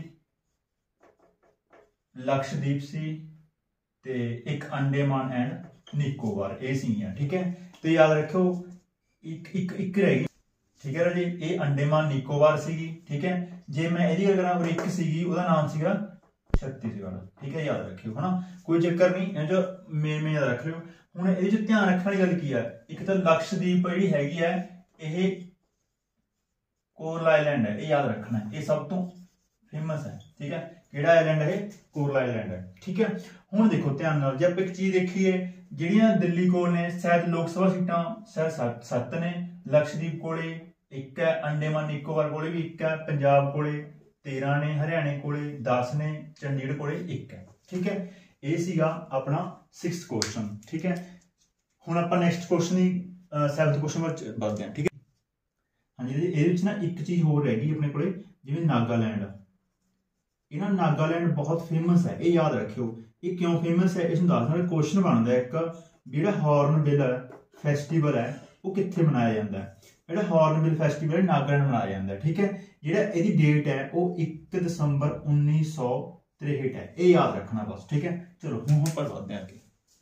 ਲਕਸ਼ਦੀਪ ਸੀ, ਤੇ ਇੱਕ ਅੰਡੇਮਾਨ ਐਂਡ ਨਿਕੋਬਾਰ, ਇਹ ਸੀਗੀਆਂ। ਠੀਕ ਹੈ, ਤੇ ਯਾਦ ਰੱਖੋ ਇੱਕ ਇੱਕ ਇੱਕ ਰਹਿ ਗਈ। ਠੀਕ ਹੈ ਰਾਜੇ, ਇਹ ਅੰਡੇਮਾਨ ਨਿਕੋਬਾਰ ਸੀਗੀ। ਠੀਕ ਹੈ, ਜੇ ਮੈਂ ਇਹਦੀ ਗੱਲ ਕਰਾਂ, ਇੱਕ ਸੀਗੀ ਉਹਦਾ ਨਾਮ ਸੀਗਾ ਛੱਤੀਸਗੜ੍ਹ। ਠੀਕ ਹੈ, ਯਾਦ ਰੱਖਿਓ, ਹਨਾ, ਕੋਈ ਚੱਕਰ ਨਹੀਂ, ਇਹ ਜੋ ਮੇਨ ਮੇਨ ਯਾਦ ਰੱਖ ਲਿਓ। ਹੁਣ ਇਹਦੇ ਚ ਧਿਆਨ ਰੱਖਣ ਵਾਲੀ ਗੱਲ ਕੀ ਹੈ, ਇੱਕ ਤਾਂ ਲਕਸ਼ਦੀਪ ਜਿਹੜੀ ਹੈਗੀ ਹੈ ਇਹ ਕੋਰਲ ਆਈਲੈਂਡ ਹੈ, ਇਹ ਯਾਦ ਰੱਖਣਾ, ਇਹ ਸਭ ਤੋਂ ਫੇਮਸ ਹੈ। ਠੀਕ ਹੈ, ਕਿਹੜਾ ਆइलैंड है कोरल आइलैंड है। ठीक है, हुण देखो ध्यान नाल जे आपां एक चीज देखीए ਜਿਹੜੀਆਂ ਦਿੱਲੀ ਕੋਲ ਨੇ ਸ਼ਾਇਦ ਲੋਕ ਸਭਾ ਸੀਟਾਂ ਸ਼ਾਇਦ सत्त ने, लक्षद्वीप ਕੋਲੇ ਇੱਕ है, अंडेमान निकोबार ਕੋਲੇ भी ਇੱਕ है, पंजाब ਕੋਲੇ तेरह ने, हरियाणे ਕੋਲੇ दस ने, चंडीगढ़ ਕੋਲੇ एक है। ठीक है, ये सीगा अपना सिक्स्थ क्वेश्चन। ठीक है, हुण आपां next question the seventh question वच बढ़दे हां। ठीक है, हाँ जी, ਇਹਦੇ ਵਿੱਚ ਨਾ ਇੱਕ ਚੀਜ਼ ਹੋਰ ਰਹਿ ਗਈ ਆਪਣੇ ਕੋਲੇ, ਜਿਵੇਂ ਨਾਗਾਲੈਂਡ। ਇਹ ਨਾ ਨਾਗਾਲੈਂਡ ਬਹੁਤ ਫੇਮਸ ਹੈ, ਇਹ ਯਾਦ ਰੱਖਿਓ। ਇਹ ਕਿਉਂ ਫੇਮਸ ਹੈ, ਇਸ ਨੂੰ ਦੱਸਣਾ ਕੁਐਸਚਨ ਬਣਦਾ ਇੱਕ, ਜਿਹੜਾ ਹਾਰਨਬਿਲ ਫੈਸਟੀਵਲ ਹੈ ਉਹ ਕਿੱਥੇ ਮਨਾਇਆ ਜਾਂਦਾ ਹੈ। ਜਿਹੜਾ ਹਾਰਨਬਿਲ ਫੈਸਟੀਵਲ ਹੈ ਨਾਗਾਲੈਂਡ ਮਨਾਇਆ ਜਾਂਦਾ ਹੈ। ਠੀਕ ਹੈ, ਜਿਹੜਾ ਇਹਦੀ ਡੇਟ ਹੈ ਉਹ ਇੱਕ ਦਸੰਬਰ उन्नीस सौ तिरसठ है, ये याद रखना बस। ठीक है, चलो हूँ हूँ पर बढ़ते हैं आगे।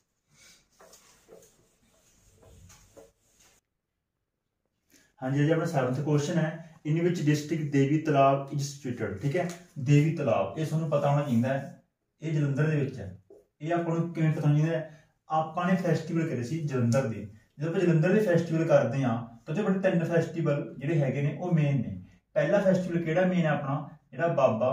हाँ जी, अपना सेवंथ क्वेश्चन है, इन विच डिस्ट्रिक्ट देवी तलाब इज सिचुएटेड। ठीक है, देवी तलाब ये तुहानूं पता होना चाहिए, ये जलंधर दे विच है। ये आपां नूं किवें पता होना चाहिए, आपां ने फैसटीवल करे सी जलंधर दे। जदों आपां जलंधर दे फैसटीवल करदे हां तां जो अपने तीन फैसटीवल जिहड़े हैगे ने वो मेन ने। पहला फैसटीवल किहड़ा मेन है अपना, जिहड़ा बाबा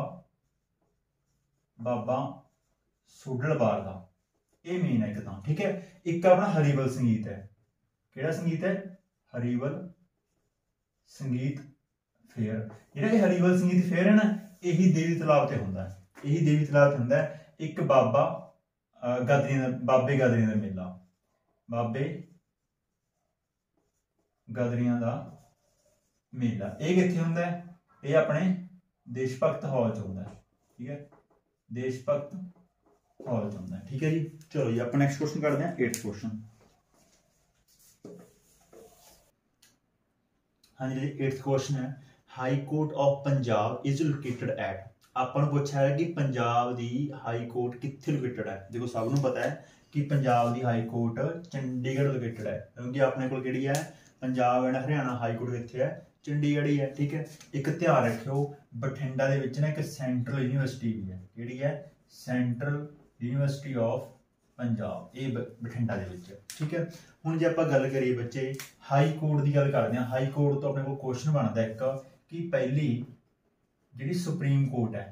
बाबा सोडलवाल का, ये मेन है एक तां। ठीक है, एक अपना हरिवल संगीत है, किहड़ा संगीत है, हरिवल संगीत फेयर। जिहड़ा ये हरिवल संगीत फेयर है ना, यही देवी तलाब ते हुंदा है, यही देवी तलाब ते हुंदा है। एक बाबा गादरियां दा, बाबे गादरियां दा मेला, बाबे गादरियां दा मेला, ये कित्थे हुंदा है, ये अपने देश भगत हॉल च हुंदा है। ठीक है, देश भगत हॉल च हुंदा है। ठीक है जी, चलो जी ਆਪਾਂ नेक्स्ट क्वेश्चन करते हैं, एट्थ क्वेश्चन। हाँ जी, एट्थ क्वेश्चन है, high court of Punjab is located at. ਆਪਾਂ ਨੂੰ ਪੁੱਛਿਆ ਹੈ ਕਿ ਪੰਜਾਬ ਦੀ ਹਾਈ ਕੋਰਟ ਕਿੱਥੇ ਲੋਕੇਟਡ ਹੈ। ਦੇਖੋ ਸਭ ਨੂੰ ਪਤਾ ਹੈ ਕਿ ਪੰਜਾਬ ਦੀ ਹਾਈ ਕੋਰਟ ਚੰਡੀਗੜ੍ਹ ਲੋਕੇਟਡ ਹੈ, ਕਿਉਂਕਿ ਆਪਣੇ ਕੋਲ ਕਿਹੜੀ ਹੈ, Punjab and Haryana high court ਕਿੱਥੇ ਹੈ, ਚੰਡੀਗੜ੍ਹ ਹੀ है। ठीक है, एक ध्यान रखियो बठिंडा दे विच ना एक सेंट्रल यूनिवर्सिटी भी है, किहड़ी है, सेंट्रल यूनिवर्सिटी ऑफ पंजाब, ये बठिंडा दे विच। ठीक है, हुण जे आपां गल करिए बच्चे हाई कोर्ट की गल करते हैं, हाई कोर्ट तो अपने कोल क्वेश्चन बनता एक कि पहली जिहड़ी सुप्रीम कोर्ट है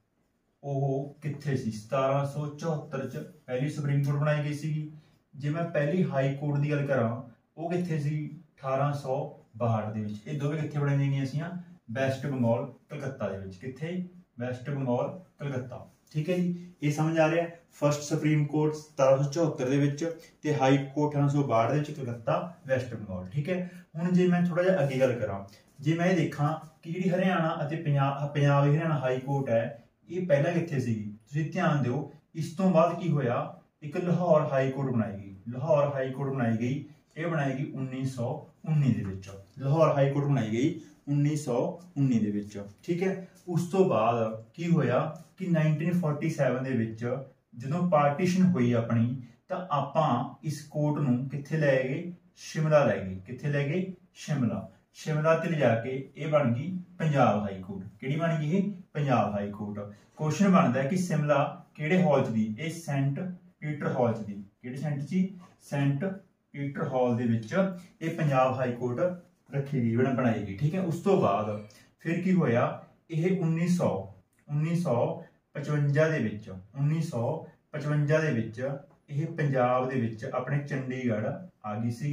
वो कित्थे सी, सतारह सौ चौहत्तर च पहली सुप्रीम कोर्ट बनाई गई सी। जे मैं पहली हाई कोर्ट की गल करां वो कित्थे सी, अठारह सौ बाहठ दे विच। ये दोवें कित्थे बनाईयां गईयां सीआं, वैस्ट बंगाल कलकत्ता दे विच। कित्थे, वैस्ट बंगाल कलकत्ता। ठीक है जी, ये समझ आ रहा है। फर्स्ट सुप्रीम कोर्ट सतारह सौ चौहत्तर दे विच ते हाई कोर्ट अठारह सौ बाहठ दे विच कलकत्ता वैस्ट बंगाल। ठीक है, हुण जे मैं थोड़ा जिहा अगे गल करां, जे मैं देखा कि जिहड़ी हरियाणा अते पंजाब पंजाब हरियाणा हाई कोर्ट है ये पहला कित्थे सीगी, तुसीं ध्यान दिओ। इस तो बाद की होया, एक लाहौर हाई कोर्ट बनाई गई, लाहौर हाई कोर्ट बनाई गई, ये बनाई गई उन्नीस सौ उन्नी दे विच। लाहौर हाई कोर्ट बनाई गई उन्नीस सौ उन्नी दे विच। ठीक है, उस तो बाद की होया कि नाइनटीन फोर्टी सैवन दे विच जदों पार्टीशन हुई अपनी, तां आपां इस कोर्ट नूं कित्थे लै गए, शिमला लै गए। कित्थे लै गए, शिमला। शिमला ते ले जाके ये बन गई पंजाब हाई कोर्ट। किहड़ी बन गई ये, पंजाब हाई कोर्ट। क्वेश्चन बनता है कि शिमला किहड़े हॉल च दी, ये सेंट पीटर हॉल च दी। किहड़े सेंट च, सेंट पीटर हॉल दे विच ये पंजाब हाई कोर्ट रखी गई, बनाई गई। ठीक है, उस तो बाद फिर की होया, ये उन्नीस सौ उन्नीस सौ पचवंजा दे विच उन्नीस सौ पचवंजा दे विच ये पंजाब दे विच अपने चंडीगढ़ आ गई सी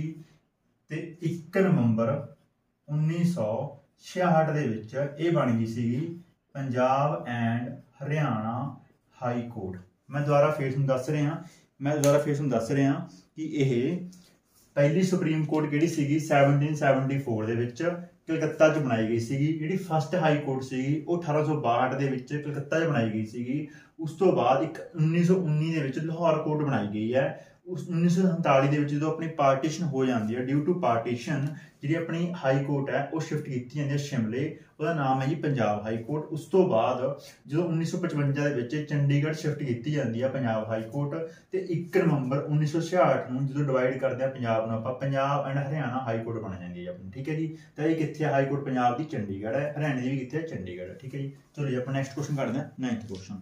ते एक नवंबर उन्नीस सौ छियाहठ दे विच ये बन गई सी Punjab and Haryana high court. मैं दोबारा फिर तुहानूं दस रहा मैं दोबारा फिर तुहानूं दस रहा कि यह पहली सुप्रीम कोर्ट किहड़ी सीगी सैवनटीन सैवनटी फोर दे विच कलकत्ता च बनाई गई सीगी। जिहड़ी फस्ट हाई कोर्ट सीगी वो अठारह सौ बाहठ दे विच कलकत्ता च बनाई गई सीगी। उस तो बाद एक उन्नीस सौ उन्नी दे विच लाहौर कोर्ट बनाई गई है। उस उन्नीस सौ संताली दे विच जो अपनी पार्टीशन हो जाती है, ड्यू टू पार्टीशन जी अपनी हाई कोर्ट है वो शिफ्ट की जाती है शिमले, उसका नाम है जी पंजाब हाई कोर्ट। उस तो बाद जो उन्नीस सौ पचवंजा के चंडीगढ़ शिफ्ट की जाती है पंजाब हाई कोर्ट, तो एक नवंबर उन्नीस सौ छियाहठ में जो डिवाइड करते हैं पंजाब में, Punjab and Haryana high court बन जाती है अपनी। ठीक है जी, तो ये कितने हाई कोर्ट पंजाब की चंडीगढ़ है, हरियाणा की भी कितने है चंडीगढ़ है। ठीक है जी, चलो जी आप नेक्स्ट क्वेश्चन करते हैं, नाइन्थ क्वेश्चन।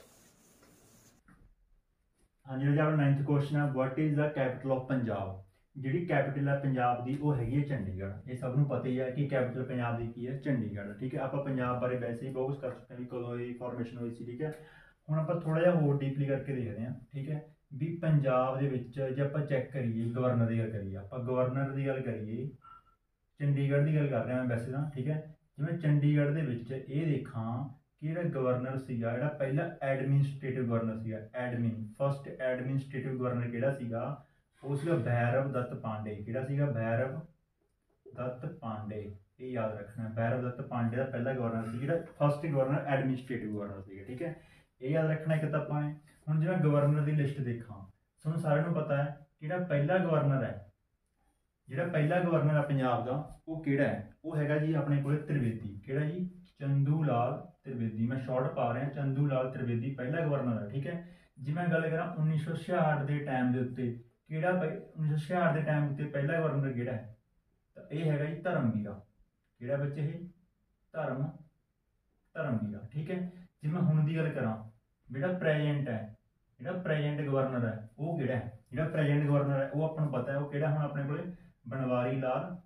हाँ जी, जो नाइन्थ क्वेश्चन है, what is the capital of Punjab. ਜਿਹੜੀ ਕੈਪੀਟਲ ਹੈ ਪੰਜਾਬ ਦੀ ਉਹ ਹੈਗੀ ਹੈ ਚੰਡੀਗੜ੍ਹ। ਇਹ ਸਭ ਨੂੰ ਪਤਾ ਹੀ ਹੈ ਕਿ ਕੈਪੀਟਲ ਪੰਜਾਬ ਦੀ ਕੀ ਹੈ, ਚੰਡੀਗੜ੍ਹ। ਠੀਕ ਹੈ, ਆਪਾਂ ਪੰਜਾਬ ਬਾਰੇ ਵੈਸੇ ਹੀ ਬਹੁਤ ਕੁਛ ਕਰ ਚੁੱਕੇ ਹਾਂ ਵੀ ਕਦੋਂ ਇਹ ਫਾਰਮੇਸ਼ਨ ਹੋਈ ਸੀ। ਠੀਕ ਹੈ, ਹੁਣ ਆਪਾਂ ਥੋੜ੍ਹਾ ਜਿਹਾ ਹੋਰ ਡੀਪਲੀ ਕਰਕੇ ਦੇਖਦੇ ਹਾਂ। ਠੀਕ ਹੈ, ਵੀ ਪੰਜਾਬ ਦੇ ਵਿੱਚ ਜੇ ਆਪਾਂ ਚੈੱਕ ਕਰੀਏ ਗਵਰਨਰ ਦੀ ਗੱਲ ਕਰੀਏ, ਆਪਾਂ ਗਵਰਨਰ ਦੀ ਗੱਲ ਕਰੀਏ, ਚੰਡੀਗੜ੍ਹ ਦੀ ਗੱਲ ਕਰ ਰਿਹਾ ਮੈਂ ਵੈਸੇ ਤਾਂ। ਠੀਕ ਹੈ, ਜਿਵੇਂ ਚੰਡੀਗੜ੍ਹ ਦੇ ਵਿੱਚ ਇਹ ਦੇਖਾਂ ਕਿ ਜਿਹੜਾ ਗਵਰਨਰ ਸੀਗਾ, ਜਿਹੜਾ ਪਹਿਲਾ ਐਡਮਿਨਿਸਟ੍ਰੇਟਿਵ ਗਵਰਨਰ ਸੀਗਾ, ਐਡਮਿਨ ਫਸਟ ਐਡਮਿਨਿਸਟ੍ਰੇਟਿਵ ਗਵਰਨਰ ਕਿਹੜਾ ਸੀਗਾ, ਉਹ ਸੀਗਾ ਭੈਰਵ ਦੱਤ ਪਾਂਡੇ। ਕਿਹੜਾ ਸੀਗਾ? ਭੈਰਵ ਦੱਤ ਪਾਂਡੇ। ਇਹ ਯਾਦ ਰੱਖਣਾ, ਭੈਰਵ ਦੱਤ ਪਾਂਡੇ ਦਾ ਪਹਿਲਾ ਗਵਰਨਰ ਸੀ, ਜਿਹੜਾ ਫਸਟ ਗਵਰਨਰ ਐਡਮਿਨਿਸਟ੍ਰੇਟਿਵ ਗਵਰਨਰ ਸੀਗਾ। ਠੀਕ ਹੈ, ਇਹ ਯਾਦ ਰੱਖਣਾ ਇੱਕ ਤਾਂ ਆਪਾਂ ਨੇ। ਹੁਣ ਜਿਹੜਾ ਗਵਰਨਰ ਦੀ ਲਿਸਟ ਦੇਖਾਂ, ਤੁਹਾਨੂੰ ਸਾਰਿਆਂ ਨੂੰ ਪਤਾ ਹੈ ਜਿਹੜਾ ਪਹਿਲਾ ਗਵਰਨਰ ਹੈ, ਜਿਹੜਾ ਪਹਿਲਾ ਗਵਰਨਰ ਹੈ ਪੰਜਾਬ ਦਾ, ਉਹ ਕਿਹੜਾ ਹੈ? ਉਹ ਹੈਗਾ ਜੀ ਆਪਣੇ ਕੋਲ ਤ੍ਰਿਵੇਦੀ। ਕਿਹੜਾ ਜੀ? ਚੰਦੂ ਲਾਲ ਤ੍ਰਿਵੇਦੀ। ਮੈਂ ਸ਼ਾਰਟ ਪਾ ਰਿਹਾ, ਚੰਦੂ ਲਾਲ ਤ੍ਰਿਵੇਦੀ ਪਹਿਲਾ ਗਵਰਨਰ ਹੈ। ਠੀਕ ਹੈ, ਜੇ ਮੈਂ ਗੱਲ ਕਰਾਂ ਉੱਨੀ ਸੌ ਛਿਆਹਠ ਦੇ ਟਾਈਮ ਦੇ ਉੱਤੇ ਕਿਹੜਾ ਉੱਨੀ ਸੌ ਛਿਆਹਠ ਦੇ ਟਾਈਮ ਉੱਤੇ ਪਹਿਲਾ ਗਵਰਨਰ ਕਿਹੜਾ ਹੈ, ਤਾਂ ਇਹ ਹੈਗਾ ਜੀ ਧਰਮਵੀਰਾ। ਕਿਹੜਾ ਬੱਚੇ? ਇਹ ਧਰਮ ਧਰਮਵੀਰਾ। ਠੀਕ ਹੈ, ਜੇ ਮੈਂ ਹੁਣ ਦੀ ਗੱਲ ਕਰਾਂ, ਜਿਹੜਾ ਪ੍ਰੈਜ਼ੈਂਟ ਹੈ, ਜਿਹੜਾ ਪ੍ਰੈਜ਼ੈਂਟ ਗਵਰਨਰ ਹੈ ਉਹ ਕਿਹੜਾ ਹੈ? ਜਿਹੜਾ ਪ੍ਰੈਜ਼ੈਂਟ ਗਵਰਨਰ ਹੈ ਉਹ ਆਪਾਂ ਨੂੰ ਪਤਾ ਹੈ ਉਹ ਕਿਹੜਾ ਹੁਣ ਆਪਣੇ ਕੋਲੇ? ਬਨਵਾਰੀ ਲਾਲ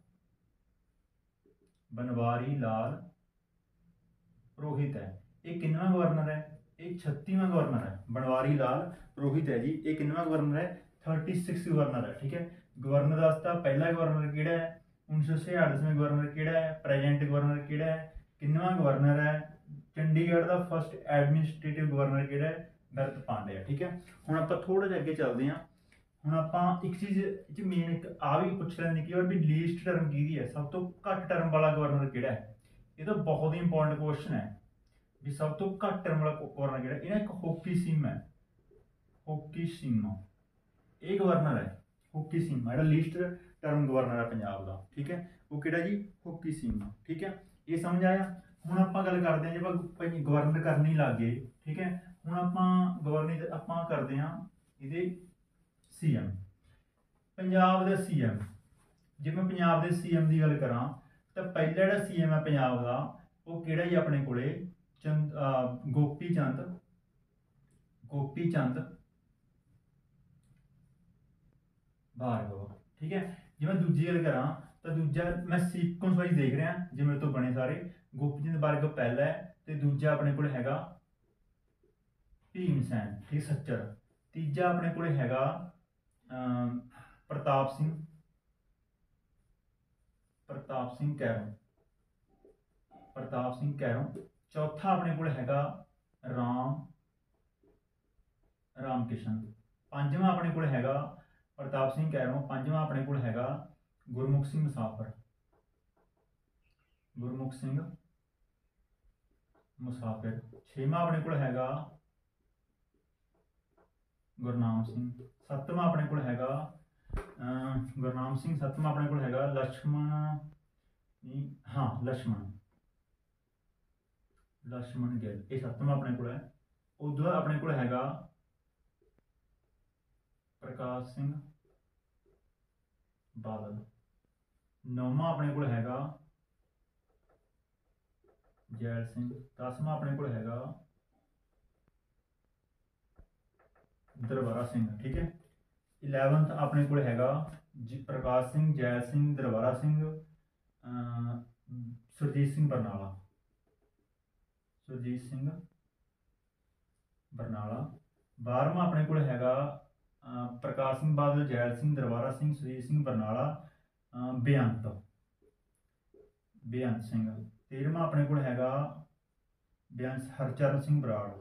ਬਨਵਾਰੀ ਲਾਲ ਪੁਰੋਹਿਤ ਹੈ। ਇਹ ਕਿੰਨਵਾਂ ਗਵਰਨਰ ਹੈ? ਇਹ ਛੱਤੀਵਾਂ ਗਵਰਨਰ ਹੈ। ਬਨਵਾਰੀ ਲਾਲ ਪੁਰੋਹਿਤ ਹੈ ਜੀ, ਇਹ ਕਿੰਨਵਾਂ ਗਵਰਨਰ ਹੈ? ਥਰਟੀ ਸਿਕਸ ਗਵਰਨਰ ਹੈ। ਠੀਕ ਹੈ, ਗਵਰਨਰ ਵਾਸਤਾ ਪਹਿਲਾ ਗਵਰਨਰ ਕਿਹੜਾ ਹੈ, ਉੱਨੀ ਸੌ ਛਿਆਹਠ ਦਸਵੇਂ ਗਵਰਨਰ ਕਿਹੜਾ ਹੈ, ਪ੍ਰੈਜ਼ੈਂਟ ਗਵਰਨਰ ਕਿਹੜਾ ਹੈ, ਕਿੰਨਵਾਂ ਗਵਰਨਰ ਹੈ, ਚੰਡੀਗੜ੍ਹ ਦਾ ਫਸਟ ਐਡਮਿਨਿਸਟ੍ਰੇਟਿਵ ਗਵਰਨਰ ਕਿਹੜਾ ਹੈ, ਭਰਤ ਪਾਂਡੇ ਹੈ। ਠੀਕ ਹੈ, ਹੁਣ ਆਪਾਂ ਥੋੜਾ ਜਿਹਾ ਅੱਗੇ ਚੱਲਦੇ ਹਾਂ। ਹੁਣ ਆਪਾਂ ਇੱਕ ਚੀਜ਼ ਇਹ ਮੇਨ ਇੱਕ ਆ ਵੀ ਪੁੱਛ ਲੈਂਦੇ ਕਿ ਵੀ ਲੀਸਟ ਟਰਮ ਕਿਹਦੀ ਹੈ, ਸਭ ਤੋਂ ਘੱਟ ਟਰਮ ਵਾਲਾ ਗਵਰਨਰ ਕਿਹੜਾ ਹੈ। ਇਹ ਤਾਂ ਬਹੁਤ ਹੀ ਇੰਪੋਰਟੈਂਟ ਕੁਐਸਚਨ ਹੈ ਵੀ ਸਭ ਤੋਂ ਘੱਟ ਟਰਮ ਵਾਲਾ ਗਵਰਨਰ ਕਿਹੜਾ। ਇਹ ਨਾ ਇੱਕ ਹੋਕੀ ਸਿੰਮ ਹੈ, ਹੋਕੀ ਸਿੰਮ ਇਹ ਗਵਰਨਰ ਹੈ। ਹੋਕੀ ਸਿੰਮ ਜਿਹੜਾ ਲੀਸਟ ਟਰਮ ਗਵਰਨਰ ਹੈ ਪੰਜਾਬ ਦਾ। ਠੀਕ ਹੈ, ਉਹ ਕਿਹੜਾ ਜੀ? ਹੋਕੀ ਸਿੰਮ। ਠੀਕ ਹੈ, ਇਹ ਸਮਝ ਆਇਆ। ਹੁਣ ਆਪਾਂ ਗੱਲ ਕਰਦੇ ਹਾਂ ਜੇ ਆਪਾਂ ਗਵਰਨਰ ਕਰਨੀ ਲੱਗ ਗਏ। ਠੀਕ ਹੈ, ਹੁਣ ਆਪਾਂ ਗਵਰਨਰ ਆਪਾਂ ਕਰਦੇ ਹਾਂ ਇਹਦੇ ਸੀ ਐਮ। ਪੰਜਾਬ ਦਾ ਸੀ ਐਮ, ਜੇ ਮੈਂ ਪੰਜਾਬ ਦੇ ਸੀ ਐਮ ਦੀ ਗੱਲ ਕਰਾਂ ਤਾਂ ਪਹਿਲਾ ਜਿਹੜਾ ਸੀ ਐਮ ਹੈ ਪੰਜਾਬ ਦਾ ਉਹ ਕਿਹੜਾ ਜੀ ਆਪਣੇ ਕੋਲੇ? ਚੰਦ ਗੋਪੀ ਚੰਦ ਗੋਪੀ ਚੰਦ ਭਾਰਗਵ। ਠੀਕ ਹੈ, ਜੇ ਮੈਂ ਦੂਜੀ ਗੱਲ ਕਰਾਂ ਤਾਂ ਦੂਜਾ ਮੈਂ ਸੀਕੁਐਂਸ ਵਾਈਜ਼ ਦੇਖ ਰਿਹਾ ਜਿਵੇਂ ਤੋਂ ਬਣੇ ਸਾਰੇ। ਗੋਪੀ ਚੰਦ ਭਾਰਗਵ ਪਹਿਲਾ ਹੈ ਤੇ ਦੂਜਾ ਆਪਣੇ ਕੋਲ ਹੈਗਾ ਭੀਮ ਸੈਨ, ਠੀਕ ਸੱਚਰ। ਤੀਜਾ ਆਪਣੇ ਕੋਲ ਹੈਗਾ ਪ੍ਰਤਾਪ ਸਿੰਘ ਪ੍ਰਤਾਪ ਸਿੰਘ ਕੈਰੋਂ ਪ੍ਰਤਾਪ ਸਿੰਘ ਕੈਰੋਂ। ਚੌਥਾ ਆਪਣੇ ਕੋਲ ਹੈਗਾ ਰਾਮ ਰਾਮ ਕਿਸ਼ਨ। ਪੰਜਵਾਂ ਆਪਣੇ ਕੋਲ ਹੈਗਾ ਪ੍ਰਤਾਪ ਸਿੰਘ ਕੈਰੋਂ। ਪੰਜਵਾਂ ਆਪਣੇ ਕੋਲ ਹੈਗਾ ਗੁਰਮੁਖ ਸਿੰਘ ਮੁਸਾਫਰ ਗੁਰਮੁਖ ਸਿੰਘ ਮੁਸਾਫਿਰ। ਛੇਵਾਂ ਆਪਣੇ ਕੋਲ ਹੈਗਾ ਗੁਰਨਾਮ ਸਿੰਘ। ਸੱਤਵਾਂ ਆਪਣੇ ਕੋਲ ਹੈਗਾ ਗੁਰਨਾਮ ਸਿੰਘ। ਸੱਤਵਾਂ ਆਪਣੇ ਕੋਲ ਹੈਗਾ ਲక్ష్మణ ਨਹੀਂ ਹਾਂ ਲక్ష్మణ ਲక్ష్మణ ਗਿੱਲ। ਇਹ ਸੱਤਵਾਂ ਆਪਣੇ ਕੋਲ ਹੈ। ਉਦੋਂ ਬਾਅਦ ਆਪਣੇ ਕੋਲ ਹੈਗਾ ਪ੍ਰਕਾਸ਼ ਸਿੰਘ ਬਾਦਲ। ਨੌਵਾਂ ਆਪਣੇ ਕੋਲ ਹੈਗਾ ਜੈਲ ਸਿੰਘ। ਦਸਵਾਂ ਆਪਣੇ ਕੋਲ ਹੈਗਾ ਦਰਬਾਰਾ ਸਿੰਘ। ਠੀਕ ਹੈ, ਇਲੈਵਨਥ ਆਪਣੇ ਕੋਲ ਹੈਗਾ ਜੀ ਪ੍ਰਕਾਸ਼ ਸਿੰਘ, ਜੈਲ ਸਿੰਘ, ਦਰਬਾਰਾ ਸਿੰਘ, ਸੁਰਜੀਤ ਸਿੰਘ ਬਰਨਾਲਾ ਸੁਰਜੀਤ ਸਿੰਘ ਬਰਨਾਲਾ। ਬਾਰ੍ਹਵਾਂ ਆਪਣੇ ਕੋਲ ਹੈਗਾ ਪ੍ਰਕਾਸ਼ ਸਿੰਘ ਬਾਦਲ, ਜੈਲ ਸਿੰਘ, ਦਰਬਾਰਾ ਸਿੰਘ, ਸੁਰਜੀਤ ਸਿੰਘ ਬਰਨਾਲਾ, ਬੇਅੰਤ ਬੇਅੰਤ ਸਿੰਘ। ਤੇਰ੍ਹਵਾਂ ਆਪਣੇ ਕੋਲ ਹੈਗਾ ਬੇਅੰਤ ਹਰਚਰਨ ਸਿੰਘ ਬਰਾੜ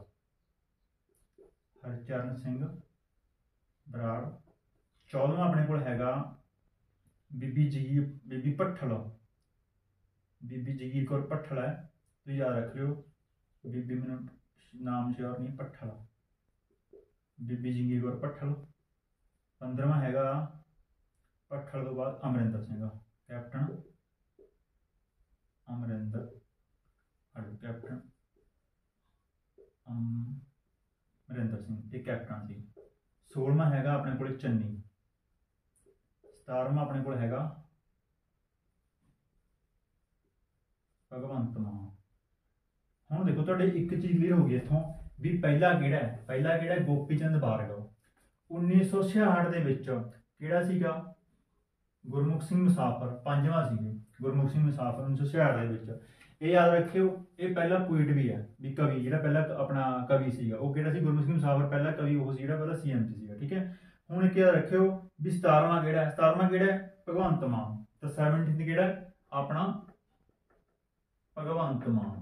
ਹਰਚਰਨ ਸਿੰਘ ਬਰਾੜ। ਚੌਦਵਾਂ ਆਪਣੇ ਕੋਲ ਹੈਗਾ ਬੀਬੀ ਜਗੀਰ ਬੀਬੀ ਭੱਠਲ ਬੀਬੀ ਜਗੀਰ ਕੌਰ ਭੱਠਲ ਹੈ, ਤੁਸੀਂ ਯਾਦ ਰੱਖ ਲਿਓ। ਬੀਬੀ ਮੈਨੂੰ ਨਾਮ ਸ਼ੋਰ ਨਹੀਂ, ਭੱਠਲ ਬੀਬੀ ਜਗੀਰ ਕੌਰ ਭੱਠਲ। ਪੰਦਰਵਾਂ ਹੈਗਾ ਭੱਠਲ ਤੋਂ ਬਾਅਦ ਅਮਰਿੰਦਰ ਸਿੰਘ ਕੈਪਟਨ ਅਮਰਿੰਦਰ ਕੈਪਟਨ ਅਮਰਿੰਦਰ ਸਿੰਘ ਇਹ ਕੈਪਟਨ ਸੀ। ਸੋਲਵਾਂ ਹੈਗਾ ਆਪਣੇ ਕੋਲ ਚੰਨੀ। ਸਤਾਰਵਾਂ ਆਪਣੇ ਕੋਲ ਹੈਗਾ ਭਗਵੰਤ ਮਾਨ। ਹੁਣ ਦੇਖੋ ਤੁਹਾਡੇ ਇੱਕ ਚੀਜ਼ ਕਲੀਅਰ ਹੋ ਗਈ ਇੱਥੋਂ ਵੀ ਪਹਿਲਾ ਕਿਹੜਾ ਹੈ। ਪਹਿਲਾ ਕਿਹੜਾ? ਗੋਪੀ ਚੰਦ ਭਾਰਗਵ। ਉੱਨੀ ਸੌ ਛਿਆਹਠ ਦੇ ਵਿੱਚ ਕਿਹੜਾ ਸੀਗਾ? ਗੁਰਮੁਖ ਸਿੰਘ ਮੁਸਾਫਰ ਪੰਜਵਾਂ ਸੀਗੇ, ਗੁਰਮੁਖ ਸਿੰਘ ਮੁਸਾਫਰ ਉੱਨੀ ਸੌ ਛਿਆਹਠ ਦੇ ਵਿੱਚ। ਇਹ ਯਾਦ ਰੱਖਿਓ, ਇਹ ਪਹਿਲਾ ਪੋਇਟ ਵੀ ਹੈ, ਵੀ ਕਵੀ ਜਿਹੜਾ ਪਹਿਲਾ ਆਪਣਾ ਕਵੀ ਸੀਗਾ ਉਹ ਕਿਹੜਾ ਸੀ, ਗੁਰਮੁਖ ਸਿੰਘ ਮੁਸਾਫਰ ਪਹਿਲਾ ਕਵੀ ਉਹ ਸੀ ਜਿਹੜਾ ਪਹਿਲਾ ਸੀਐਮ ਸੀਗਾ। ਠੀਕ ਹੈ, ਹੁਣ ਇੱਕ ਯਾਦ ਰੱਖਿਓ ਵੀ ਸਤਾਰਵਾਂ ਕਿਹੜਾ ਹੈ, ਸਤਾਰਵਾਂ ਕਿਹੜਾ ਹੈ, ਭਗਵੰਤ ਮਾਨ। ਤਾਂ ਸੈਵਨਟੀਨਥ ਕਿਹੜਾ ਹੈ, ਆਪਣਾ ਭਗਵੰਤ ਮਾਨ।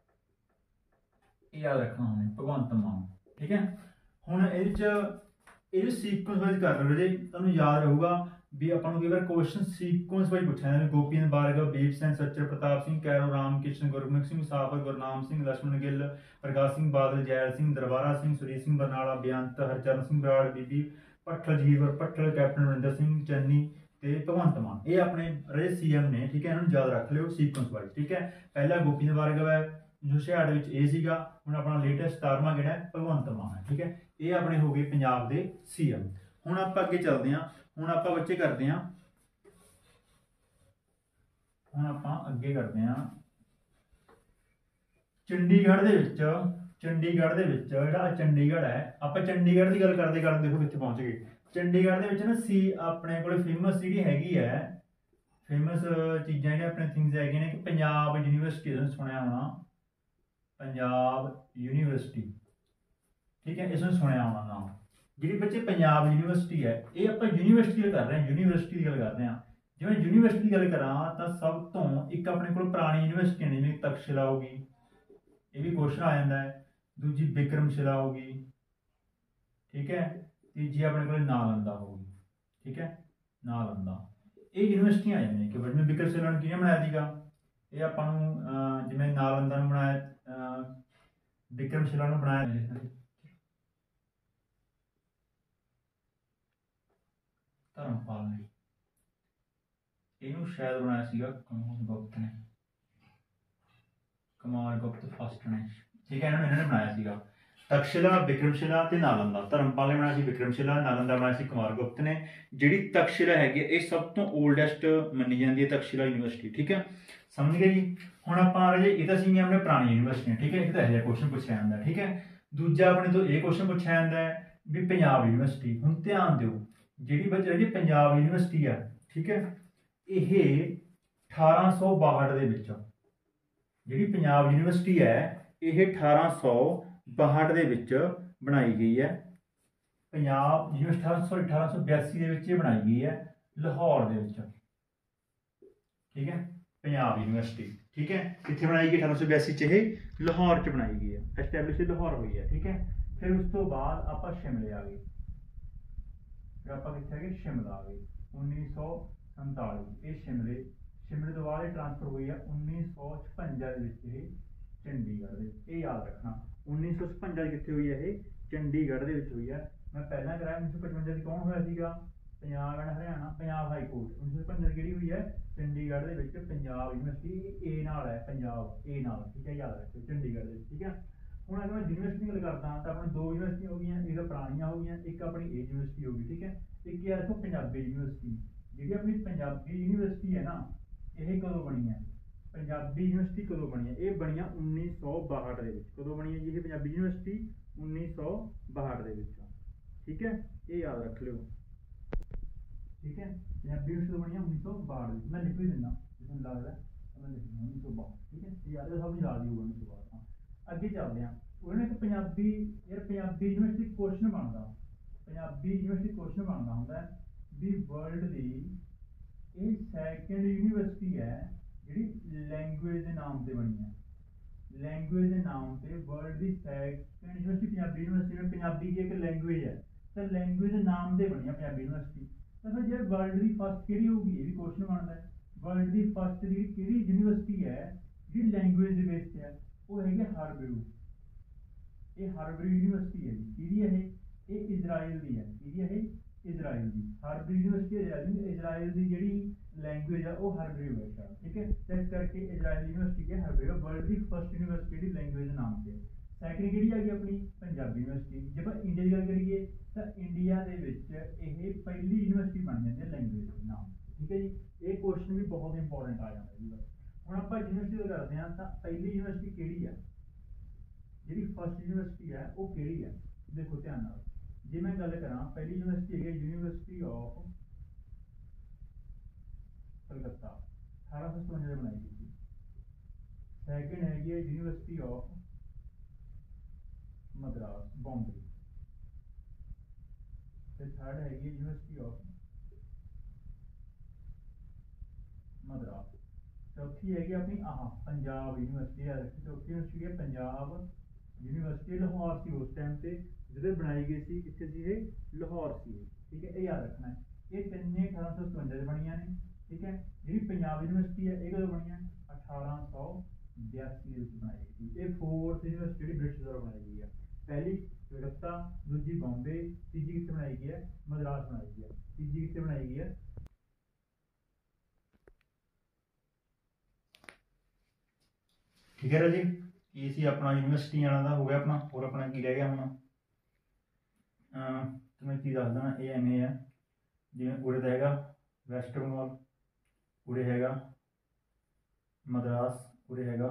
ਇਹ ਯਾਦ ਰੱਖਣਾ ਉਹਨੇ, ਭਗਵੰਤ ਮਾਨ। ਠੀਕ ਹੈ, ਹੁਣ ਇਹਦੇ ਚ ਇਹ ਸੀਕੁਐਂਸ ਵਾਈਜ਼ ਕਰ ਰਹੇ ਜੇ ਤੁਹਾਨੂੰ ਯਾਦ ਰਹੂਗਾ ਵੀ ਆਪਾਂ ਨੂੰ ਕਈ ਵਾਰ ਕੁਐਸਚਨ ਸੀਕੁਐਂਸ ਵਾਈਜ਼ ਪੁੱਛਿਆ ਜਾਂਦਾ, ਗੋਪੀਚੰਦ ਬਾਰਗਵ, ਬੀਰ ਸਿੰਘ ਸੱਚਰ, ਪ੍ਰਤਾਪ ਸਿੰਘ ਕੈਰੋਂ, ਰਾਮ ਕਿਸ਼ਨ, ਗੁਰਮੁਖ ਸਿੰਘ ਮੁਸਾਫਰ, ਗੁਰਨਾਮ ਸਿੰਘ, ਲਛਮਣ ਗਿੱਲ, ਪ੍ਰਕਾਸ਼ ਸਿੰਘ ਬਾਦਲ, ਜੈਲ ਸਿੰਘ, ਦਰਬਾਰਾ ਸਿੰਘ, ਸੁਰੇਸ਼ ਸਿੰਘ ਬਰਨਾਲਾ, ਬੇਅੰਤ, ਹਰਚਰਨ ਸਿੰਘ ਬਰਾੜ, ਬੀਬੀ ਭੱਠਲ, ਜਹੀਰਵਰ ਭੱਠਲ, ਕੈਪਟਨ ਅਮਰਿੰਦਰ ਸਿੰਘ ਚੰਨੀ ਤੇ ਭਗਵੰਤ ਮਾਨ। ਇਹ ਆਪਣੇ ਰਹੇ ਸੀਐਮ ਨੇ। ਠੀਕ ਹੈ, ਇਹਨਾਂ ਨੂੰ ਯਾਦ ਰੱਖ ਲਿਓ ਸੀਕੁਐਂਸ ਵਾਈਜ਼। ਠੀਕ ਹੈ, ਪਹਿਲਾ ਗੋਪੀਚੰਦ ਬਾਰਗਵ ਹੈ ਜੋ ਛਿਆਹਠ ਵਿੱਚ ਇਹ ਸੀਗਾ। ਹੁਣ ਆਪਣਾ ਲੇਟੈਸਟ ਸਤਾਰਵਾਂ ਕਿਹੜਾ ਹੈ, ਭਗਵੰਤ ਮਾਨ ਹੈ। ਠੀਕ ਹੈ, ਇਹ ਆਪਣੇ ਹੋ ਗਏ ਪੰਜਾਬ ਦੇ ਸੀਐਮ। ਹੁਣ ਆਪਾਂ ਅੱਗੇ ਚੱਲਦੇ ਹਾਂ, ਹੁਣ ਆਪਾਂ ਬੱਚੇ ਕਰਦੇ ਹਾਂ, ਹੁਣ ਆਪਾਂ ਅੱਗੇ ਕਰਦੇ ਹਾਂ ਚੰਡੀਗੜ੍ਹ ਦੇ ਵਿੱਚ, ਚੰਡੀਗੜ੍ਹ ਦੇ ਵਿੱਚ ਜਿਹੜਾ ਚੰਡੀਗੜ੍ਹ ਹੈ, ਆਪਾਂ ਚੰਡੀਗੜ੍ਹ ਦੀ ਗੱਲ ਕਰਦੇ ਕਰਦੇ ਦੇਖੋ ਕਿੱਥੇ ਪਹੁੰਚ ਗਏ। ਚੰਡੀਗੜ੍ਹ ਦੇ ਵਿੱਚ ਨਾ ਸੀ ਆਪਣੇ ਕੋਲ ਫੇਮਸ ਜਿਹੜੀ ਹੈਗੀ ਹੈ, ਫੇਮਸ ਚੀਜ਼ਾਂ ਜਿਹੜੀਆਂ ਆਪਣੇ ਥਿੰਗਸ ਹੈਗੀਆਂ ਨੇ ਕਿ ਪੰਜਾਬ ਯੂਨੀਵਰਸਿਟੀ, ਸੁਣਿਆ ਹੋਣਾ ਪੰਜਾਬ ਯੂਨੀਵਰਸਿਟੀ। ਠੀਕ ਹੈ, ਇਸ ਨੂੰ ਸੁਣਿਆ ਹੋਣਾ ਨਾਮ। ਜਿਹੜੀ ਬੱਚੇ ਪੰਜਾਬ ਯੂਨੀਵਰਸਿਟੀ ਹੈ, ਇਹ ਆਪਾਂ ਯੂਨੀਵਰਸਿਟੀ ਦੀ ਗੱਲ ਕਰ ਰਹੇ ਹਾਂ, ਯੂਨੀਵਰਸਿਟੀ ਦੀ ਗੱਲ ਕਰਦੇ ਹਾਂ। ਜਿਵੇਂ ਯੂਨੀਵਰਸਿਟੀ ਦੀ ਗੱਲ ਕਰਾਂ ਤਾਂ ਸਭ ਤੋਂ ਇੱਕ ਆਪਣੇ ਕੋਲ ਪੁਰਾਣੀ ਯੂਨੀਵਰਸਿਟੀਆਂ ਨੇ, ਜਿਵੇਂ ਤਕਸ਼ਿਲਾ ਹੋ ਗਈ, ਇਹ ਵੀ ਕੁਐਸਚਨ ਆ ਜਾਂਦਾ ਹੈ। ਦੂਜੀ ਬਿਕਰਮਸ਼ਿਲਾ ਹੋ ਗਈ। ਠੀਕ ਹੈ, ਤੀਜੀ ਆਪਣੇ ਕੋਲ ਨਾਲੰਦਾ ਹੋ ਗਈ। ਠੀਕ ਹੈ, ਨਾਲੰਦਾ। ਇਹ ਯੂਨੀਵਰਸਿਟੀਆਂ ਆ ਜਾਂਦੀਆਂ ਕਿ ਜਿਵੇਂ ਬਿਕਰਮਸ਼ਿਲਾ ਨੂੰ ਕਿਹਨੇ ਬਣਾਇਆ ਸੀਗਾ, ਇਹ ਆਪਾਂ ਨੂੰ ਜਿਵੇਂ ਨਾਲੰਦਾ ਨੂੰ ਬਣਾਇਆ, ਬਿਕਰਮਸ਼ਿਲਾ ਨੂੰ ਬਣਾਇਆ ਧਰਮਪਾਲ ਨੇ। ਇਹਨੂੰ ਸ਼ਾਇਦ ਬਣਾਇਆ ਸੀਗਾ ਕੁਮਾਰ ਗੁਪਤ ਨੇ, ਕੁਮਾਰ ਗੁਪਤ ਫਸਟ ਨੇ। ਠੀਕ ਹੈ, ਇਹਨਾਂ ਨੇ ਇਹਨਾਂ ਨੇ ਬਣਾਇਆ ਸੀਗਾ ਤਕਸ਼ਿਲਾ, ਬਿਕਰਮਸ਼ਿਲਾ ਤੇ ਨਾਲੰਦਾ। ਧਰਮਪਾਲ ਨੇ ਬਣਾਇਆ ਸੀ ਬਿਕਰਮਸ਼ਿਲਾ, ਨਾਲੰਦਾ ਬਣਾਇਆ ਸੀ ਕੁਮਾਰ ਗੁਪਤ ਨੇ। ਜਿਹੜੀ ਤਕਸ਼ਿਲਾ ਹੈਗੀ ਇਹ ਸਭ ਤੋਂ ਓਲਡੈਸਟ ਮੰਨੀ ਜਾਂਦੀ ਹੈ, ਤਕਸ਼ਿਲਾ ਯੂਨੀਵਰਸਿਟੀ। ਠੀਕ ਹੈ, ਸਮਝ ਗਏ ਜੀ। ਹੁਣ ਆਪਾਂ ਆ ਰਹੇ ਇਹ ਤਾਂ ਸੀ ਆਪਣੇ ਪੁਰਾਣੀ ਯੂਨੀਵਰਸਿਟੀਆਂ। ਠੀਕ ਹੈ, ਇਹ ਤਾਂ ਇਹੋ ਜਿਹਾ ਕੁਐਸਚਨ ਪੁੱਛਿਆ ਜਾਂਦਾ। ਠੀਕ ਹੈ, ਦੂਜਾ ਆਪਣੇ ਤੋਂ ਇਹ ਕੁਐਸਚਨ ਪੁੱਛਿਆ ਜਾਂਦਾ ਹੈ ਵੀ ਪੰਜਾਬ ਯੂਨੀਵਰਸਿਟੀ। ਹੁਣ ਧਿਆਨ ਦਿਓ, ਜਿਹੜੀ ਬੱਚੇ ਜਿਹੜੀ ਪੰਜਾਬ ਯੂਨੀਵਰਸਿਟੀ ਆ, ਠੀਕ ਹੈ, ਇਹ ਅਠਾਰਾਂ ਸੌ ਬਾਹਠ ਦੇ ਵਿੱਚ, ਜਿਹੜੀ ਪੰਜਾਬ ਯੂਨੀਵਰਸਿਟੀ ਹੈ ਇਹ ਅਠਾਰਾਂ ਸੌ ਬਾਹਠ ਦੇ ਵਿੱਚ ਬਣਾਈ ਗਈ ਹੈ। ਪੰਜਾਬ ਯੂਨੀਵਰਸਿਟੀ ਅਠਾਰਾਂ ਸੌ ਅਠਾਰਾਂ ਸੌ ਬਿਆਸੀ ਦੇ ਵਿੱਚ ਇਹ ਬਣਾਈ ਗਈ ਹੈ, ਲਾਹੌਰ ਦੇ ਵਿੱਚ। ਠੀਕ ਹੈ, ਪੰਜਾਬ ਯੂਨੀਵਰਸਿਟੀ। ਠੀਕ ਹੈ, ਕਿੱਥੇ ਬਣਾਈ ਗਈ, ਅਠਾਰਾਂ ਸੌ ਬਿਆਸੀ ਚ ਇਹ ਲਾਹੌਰ ਚ ਬਣਾਈ ਗਈ ਹੈ, ਐਸਟੈਬਲਿਸ਼ ਲਾਹੌਰ ਹੋਈ ਹੈ। ਠੀਕ ਹੈ, ਫਿਰ ਉਸ ਤੋਂ ਬਾਅਦ ਆਪਾਂ ਸ਼ਿਮਲੇ ਆ ਗਏ, ਫਿਰ ਆਪਾਂ ਕਿੱਥੇ ਆ ਗਏ, ਸ਼ਿਮਲਾ ਆ ਗਏ ਉੱਨੀ ਸੌ ਸੰਤਾਲੀ। ਇਹ ਸ਼ਿਮਲੇ, ਸ਼ਿਮਲੇ ਤੋਂ ਬਾਅਦ ਇਹ ਟ੍ਰਾਂਸਫਰ ਹੋਈ ਹੈ ਉੱਨੀ ਸੌ ਛਪੰਜਾ ਦੇ ਵਿੱਚ ਇਹ ਚੰਡੀਗੜ੍ਹ ਦੇ। ਇਹ ਯਾਦ ਰੱਖਣਾ, ਉੱਨੀ ਸੌ ਛਪੰਜਾ ਕਿੱਥੇ ਹੋਈ ਹੈ, ਇਹ ਚੰਡੀਗੜ੍ਹ ਦੇ ਵਿੱਚ ਹੋਈ ਹੈ। ਮੈਂ ਪਹਿਲਾਂ ਕਰਾਇਆ ਉੱਨੀ ਸੌ ਪਚਵੰਜਾ ਦੀ ਕੌਣ ਹੋਇਆ ਸੀਗਾ, Punjab and Haryana, Punjab high court. ਉੱਨੀ ਸੌ ਛਪੰਜਾ ਕਿਹੜੀ ਹੋਈ ਹੈ, ਚੰਡੀਗੜ੍ਹ ਦੇ ਵਿੱਚ ਪੰਜਾਬ ਯੂਨੀਵਰਸਿਟੀ। ਏ ਨਾਲ ਹੈ ਪੰਜਾਬ, ਏ ਨਾਲ। ਠੀਕ ਹੈ, ਯਾਦ ਰੱਖਿਓ ਚੰਡੀਗੜ੍ਹ ਦੇ ਵਿੱਚ। ਠੀਕ ਹੈ, ਹੁਣ ਅਗਰ ਮੈਂ ਯੂਨੀਵਰਸਿਟੀ ਦੀ ਗੱਲ ਕਰਦਾ ਤਾਂ ਆਪਣੇ ਦੋ ਯੂਨੀਵਰਸਿਟੀਆਂ ਹੋ ਗਈਆਂ, ਇੱਕ ਪੁਰਾਣੀਆਂ ਹੋ ਗਈਆਂ, ਇੱਕ ਆਪਣੀ ਇਹ ਯੂਨੀਵਰਸਿਟੀ ਹੋ ਗਈ। ਠੀਕ ਹੈ, ਇੱਕ ਯਾਰ ਦੇਖੋ ਪੰਜਾਬੀ ਯੂਨੀਵਰਸਿਟੀ। ਜਿਹੜੀ ਆਪਣੀ ਪੰਜਾਬੀ ਯੂਨੀਵਰਸਿਟੀ ਹੈ ਨਾ, ਇਹ ਕਦੋਂ ਬਣੀ ਹੈ, ਪੰਜਾਬੀ ਯੂਨੀਵਰਸਿਟੀ ਕਦੋਂ ਬਣੀ ਹੈ, ਇਹ ਬਣੀ ਆ ਉੱਨੀ ਸੌ ਬਾਹਠ ਦੇ ਵਿੱਚ। ਕਦੋਂ ਬਣੀ ਹੈ ਜੀ ਇਹ ਪੰਜਾਬੀ ਯੂਨੀਵਰਸਿਟੀ, ਉੱਨੀ ਸੌ ਬਾਹਠ ਦੇ ਵਿੱਚ। ਠੀਕ ਹੈ, ਇਹ ਯਾਦ ਰੱਖ ਲਿਓ। ਠੀਕ ਹੈ, ਪੰਜਾਬੀ ਯੂਨੀਵਰਸਿਟੀ ਬਣੀ ਹੈ ਉੱਨੀ ਸੌ ਬਾਹਠ ਵਿੱਚ। ਮੈਂ ਲਿਖ ਵੀ ਦਿੰਦਾ, ਜੇ ਤੁਹਾਨੂੰ ਲੱਗਦਾ ਤਾਂ ਮੈਂ ਲਿਖ ਦਿੰਦਾ ਉੱਨੀ ਸੌ ਬਾਹਠ। ਠੀਕ ਹੈ, ਇਹ ਯਾਦ ਸਭ ਨੂੰ ਯਾਦ ਹੀ ਹੋਊਗਾ ਉੱਨੀ ਸੌ ਬਾਹਠ। ਹਾਂ, ਅੱਗੇ ਚੱਲਦੇ ਹਾਂ। ਉਹਨੇ ਇੱਕ ਪੰਜਾਬੀ ਯਾਰ ਪੰਜਾਬੀ ਯੂਨੀਵਰਸਿਟੀ ਕੁਐਸਚਨ ਬਣਦਾ, ਪੰਜਾਬੀ ਯੂਨੀਵਰਸਿਟੀ ਕੁਐਸਚਨ ਬਣਦਾ ਹੁੰਦਾ ਵੀ ਵਰਲਡ ਦੀ ਇਹ ਸੈਕਿੰਡ ਯੂਨੀਵਰਸਿਟੀ ਹੈ ਜਿਹੜੀ ਲੈਂਗੁਏਜ ਦੇ ਨਾਮ ਤੇ ਬਣੀ ਹੈ, ਲੈਂਗੁਏਜ ਦੇ ਨਾਮ ਤੇ ਵਰਲਡ ਦੀ second university Punjabi university. Punjabi ਦੀ ਇੱਕ ਲੈਂਗੁਏਜ ਹੈ ਤਾਂ ਲੈਂਗੁਏਜ ਦੇ ਨਾਮ ਤੇ ਬਣੀ ਹੈ ਪੰਜਾਬੀ ਯੂਨੀਵਰਸਿਟੀ। ਤਾਂ ਫਿਰ ਜੇ ਵਰਲਡ ਦੀ ਫਸਟ ਕਿਹੜੀ ਹੋਊਗੀ, ਇਹ ਵੀ ਕੁਐਸਚਨ ਬਣਦਾ ਹੈ। ਵਰਲਡ ਦੀ ਫਸਟ ਦੀ ਕਿਹੜੀ ਯੂਨੀਵਰਸਿਟੀ ਹੈ ਜਿਹੜੀ ਲੈਂਗੁਏਜ ਦੇ ਬੇਸ ਤੇ ਹੈ, ਉਹ ਹੈਗੀ ਹਾਰਬਰੂ। ਇਹ ਹਾਰਬਰੂ ਯੂਨੀਵਰਸਿਟੀ ਹੈ ਜੀ। ਕਿਹਦੀ ਹੈ ਇਹ, ਇਹ ਇਜ਼ਰਾਈਲ ਦੀ ਹੈ। ਕਿਹਦੀ ਹੈ ਇਹ, ਇਜ਼ਰਾਈਲ ਦੀ। ਹਾਰਬਰੂ ਯੂਨੀਵਰਸਿਟੀ ਇਜ਼ਰਾਈਲ ਦੀ ਜਿਹੜੀ ਲੈਂਗੁਏਜ ਹੈ ਉਹ ਹਾਰਬਰੂ ਹੈ। ਠੀਕ ਹੈ, ਇਸ ਕਰਕੇ ਇਜ਼ਰਾਈਲ ਯੂਨੀਵਰਸਿਟੀ ਹੈ ਹਾਰਬਰੂ, ਵਰਲਡ ਦੀ ਫਸਟ ਯੂਨੀਵਰਸਿਟੀ ਜਿਹੜੀ ਲੈਂਗੁਏਜ ਦੇ ਨਾਮ ਤੇ। ਸੈਕਿੰਡ ਕਿਹੜੀ ਆ ਗਈ ਆਪਣੀ ਪੰਜਾਬੀ ਯੂਨੀਵਰਸਿਟੀ। ਜੇ ਆਪਾਂ ਇੰਡੀਆ ਦੀ ਗੱਲ ਕਰੀਏ ਤਾਂ ਇੰਡੀਆ ਦੇ ਵਿੱਚ ਇਹ ਪਹਿਲੀ ਯੂਨੀਵਰਸਿਟੀ ਬਣ ਜਾਂਦੀ ਹੈ ਲੈਂਗੁਏਜ ਦੇ ਨਾਮ। ਠੀਕ ਹੈ ਜੀ, ਇਹ ਕੁਐਸਚਨ ਵੀ ਬਹੁਤ ਇੰਪੋਰਟੈਂਟ ਆ ਜਾਂਦਾ ਜੀ। ਹੁਣ ਆਪਾਂ ਯੂਨੀਵਰਸਿਟੀ ਦੀ ਕਰਦੇ ਹਾਂ ਤਾਂ ਪਹਿਲੀ ਯੂਨੀਵਰਸਿਟੀ ਕਿਹੜੀ ਆ, ਜਿਹੜੀ ਫਸਟ ਯੂਨੀਵਰਸਿਟੀ ਹੈ ਉਹ ਕਿਹੜੀ ਹੈ, ਦੇਖੋ ਧਿਆਨ ਨਾਲ। ਜੇ ਮੈਂ ਗੱਲ ਕਰਾਂ ਪਹਿਲੀ ਯੂਨੀਵਰਸਿਟੀ ਹੈਗੀ ਯੂਨੀਵਰਸਿਟੀ ਆਫ अठारह सौ सतवंजा बनाई गई थी। सैकेंड हैगी है यूनिवर्सिटी ऑफ मद्रास बॉम्बे, ਤੇ थर्ड हैगी यूनिवर्सिटी ऑफ मद्रास। चौथी हैगी अपनी आह पंजाब यूनिवर्सिटी है, चौथी यूनिवर्सिटी है पंजाब यूनिवर्सिटी, लाहौर सी उस टाइम से जो बनाई गई सी, कितने सी ये लाहौर सी, ठीक है, ये याद रखना है। ये तिन्ने अठारह सौ सतवंजा बनिया ने, ठीक है। जी पंजाब यूनिवर्सिटी है ये कदों बनिया अठारह सौ बयासी बनाई गई थी। ये फोर्थ यूनिवर्सिटी ब्रिटिश द्वारा बनाई गई है। पहली कलकत्ता, दूजी बॉम्बे, तीजी कितने बनाई गई है मद्रास बनाई गई है, तीजी कितने बनाई गई है ठीक है राजी। ये सी अपना यूनिवर्सिटी वाला का हो गया अपना, और अपना की रह गया हम तो मैं की दस देना ये एवं है जिमें उरे का है वैस्ट बंगाल, उरे है मद्रास, उरे है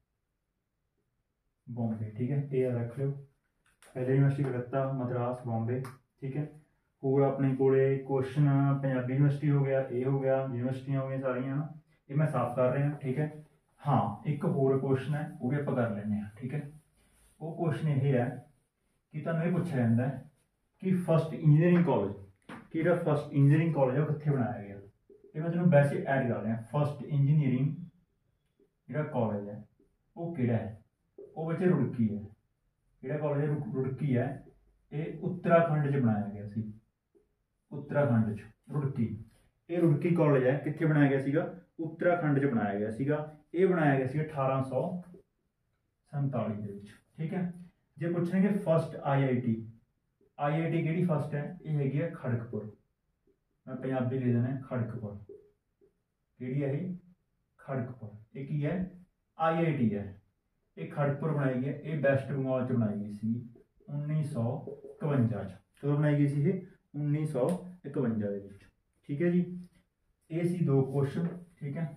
बॉम्बे, ठीक है, ये याद रख लो। पहले यूनिवर्सिटी कलकत्ता, मद्रास, बॉम्बे, ठीक है। और अपने को क्वेश्चन पंजाबी यूनिवर्सिटी हो गया, ये हो गया, यूनिवर्सिटियां हो गई सारिया ना, ये मैं साफ कर रहा, ठीक है। हाँ एक होर क्वेश्चन है वो भी आप कर लें, ठीक है। वो क्वेश्चन ये है कि तुहानूं ये पूछा जाता है कि फर्स्ट इंजीनियरिंग कॉलेज कि जो फर्स्ट इंजीनियरिंग कॉलेज है वो कित्थे बनाया गया। ये मैं तुहानूं वैसे ऐड कर रहा, फर्स्ट इंजीनियरिंग जो कॉलेज है वो किहड़ा है, वो बच्चे रुड़की है। जो कॉलेज रुड़की है ये उत्तराखंड च बनाया गया सी, उत्तराखंड च रुड़की, ये रुड़की कॉलेज है कित्थे बनाया गया सीगा उत्तराखंड च बनाया गया सीगा। ये बनाया गया सीगा अठारह सौ संताली दे विच, ठीक है। जे पूछेंगे first I I T, I I T किहड़ी फर्स्ट है, ये हैगी है खड़गपुर, मैं पंजाबी लिख देना खड़गपुर, किहड़ी है ये खड़गपुर, ये की है आई आई टी है, ये खड़गपुर बनाई गई है। ये वैस्ट बंगाल च बनाई गई सी उन्नीस सौ इकवंजा च, कदों बनाई गई सी ये उन्नीस सौ इकवंजा दे विच, ठीक है जी। ये सी दो क्वेश्चन, ठीक है,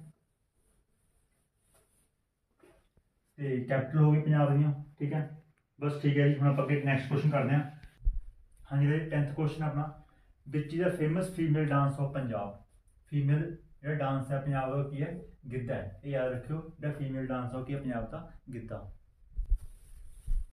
तो कैपिटल हो गई पंजाब दियां, ठीक है बस, ठीक है जी। हम आप नैक्सट क्वेश्चन करते हैं। हाँ जी टेंथ क्वेश्चन अपना, which is the famous female dance of Punjab. Female जो डांस है पंजाब का की है गिद्धा है, ये याद रखियो, जो फीमेल डांस है की है पंजाब का गिद्धा।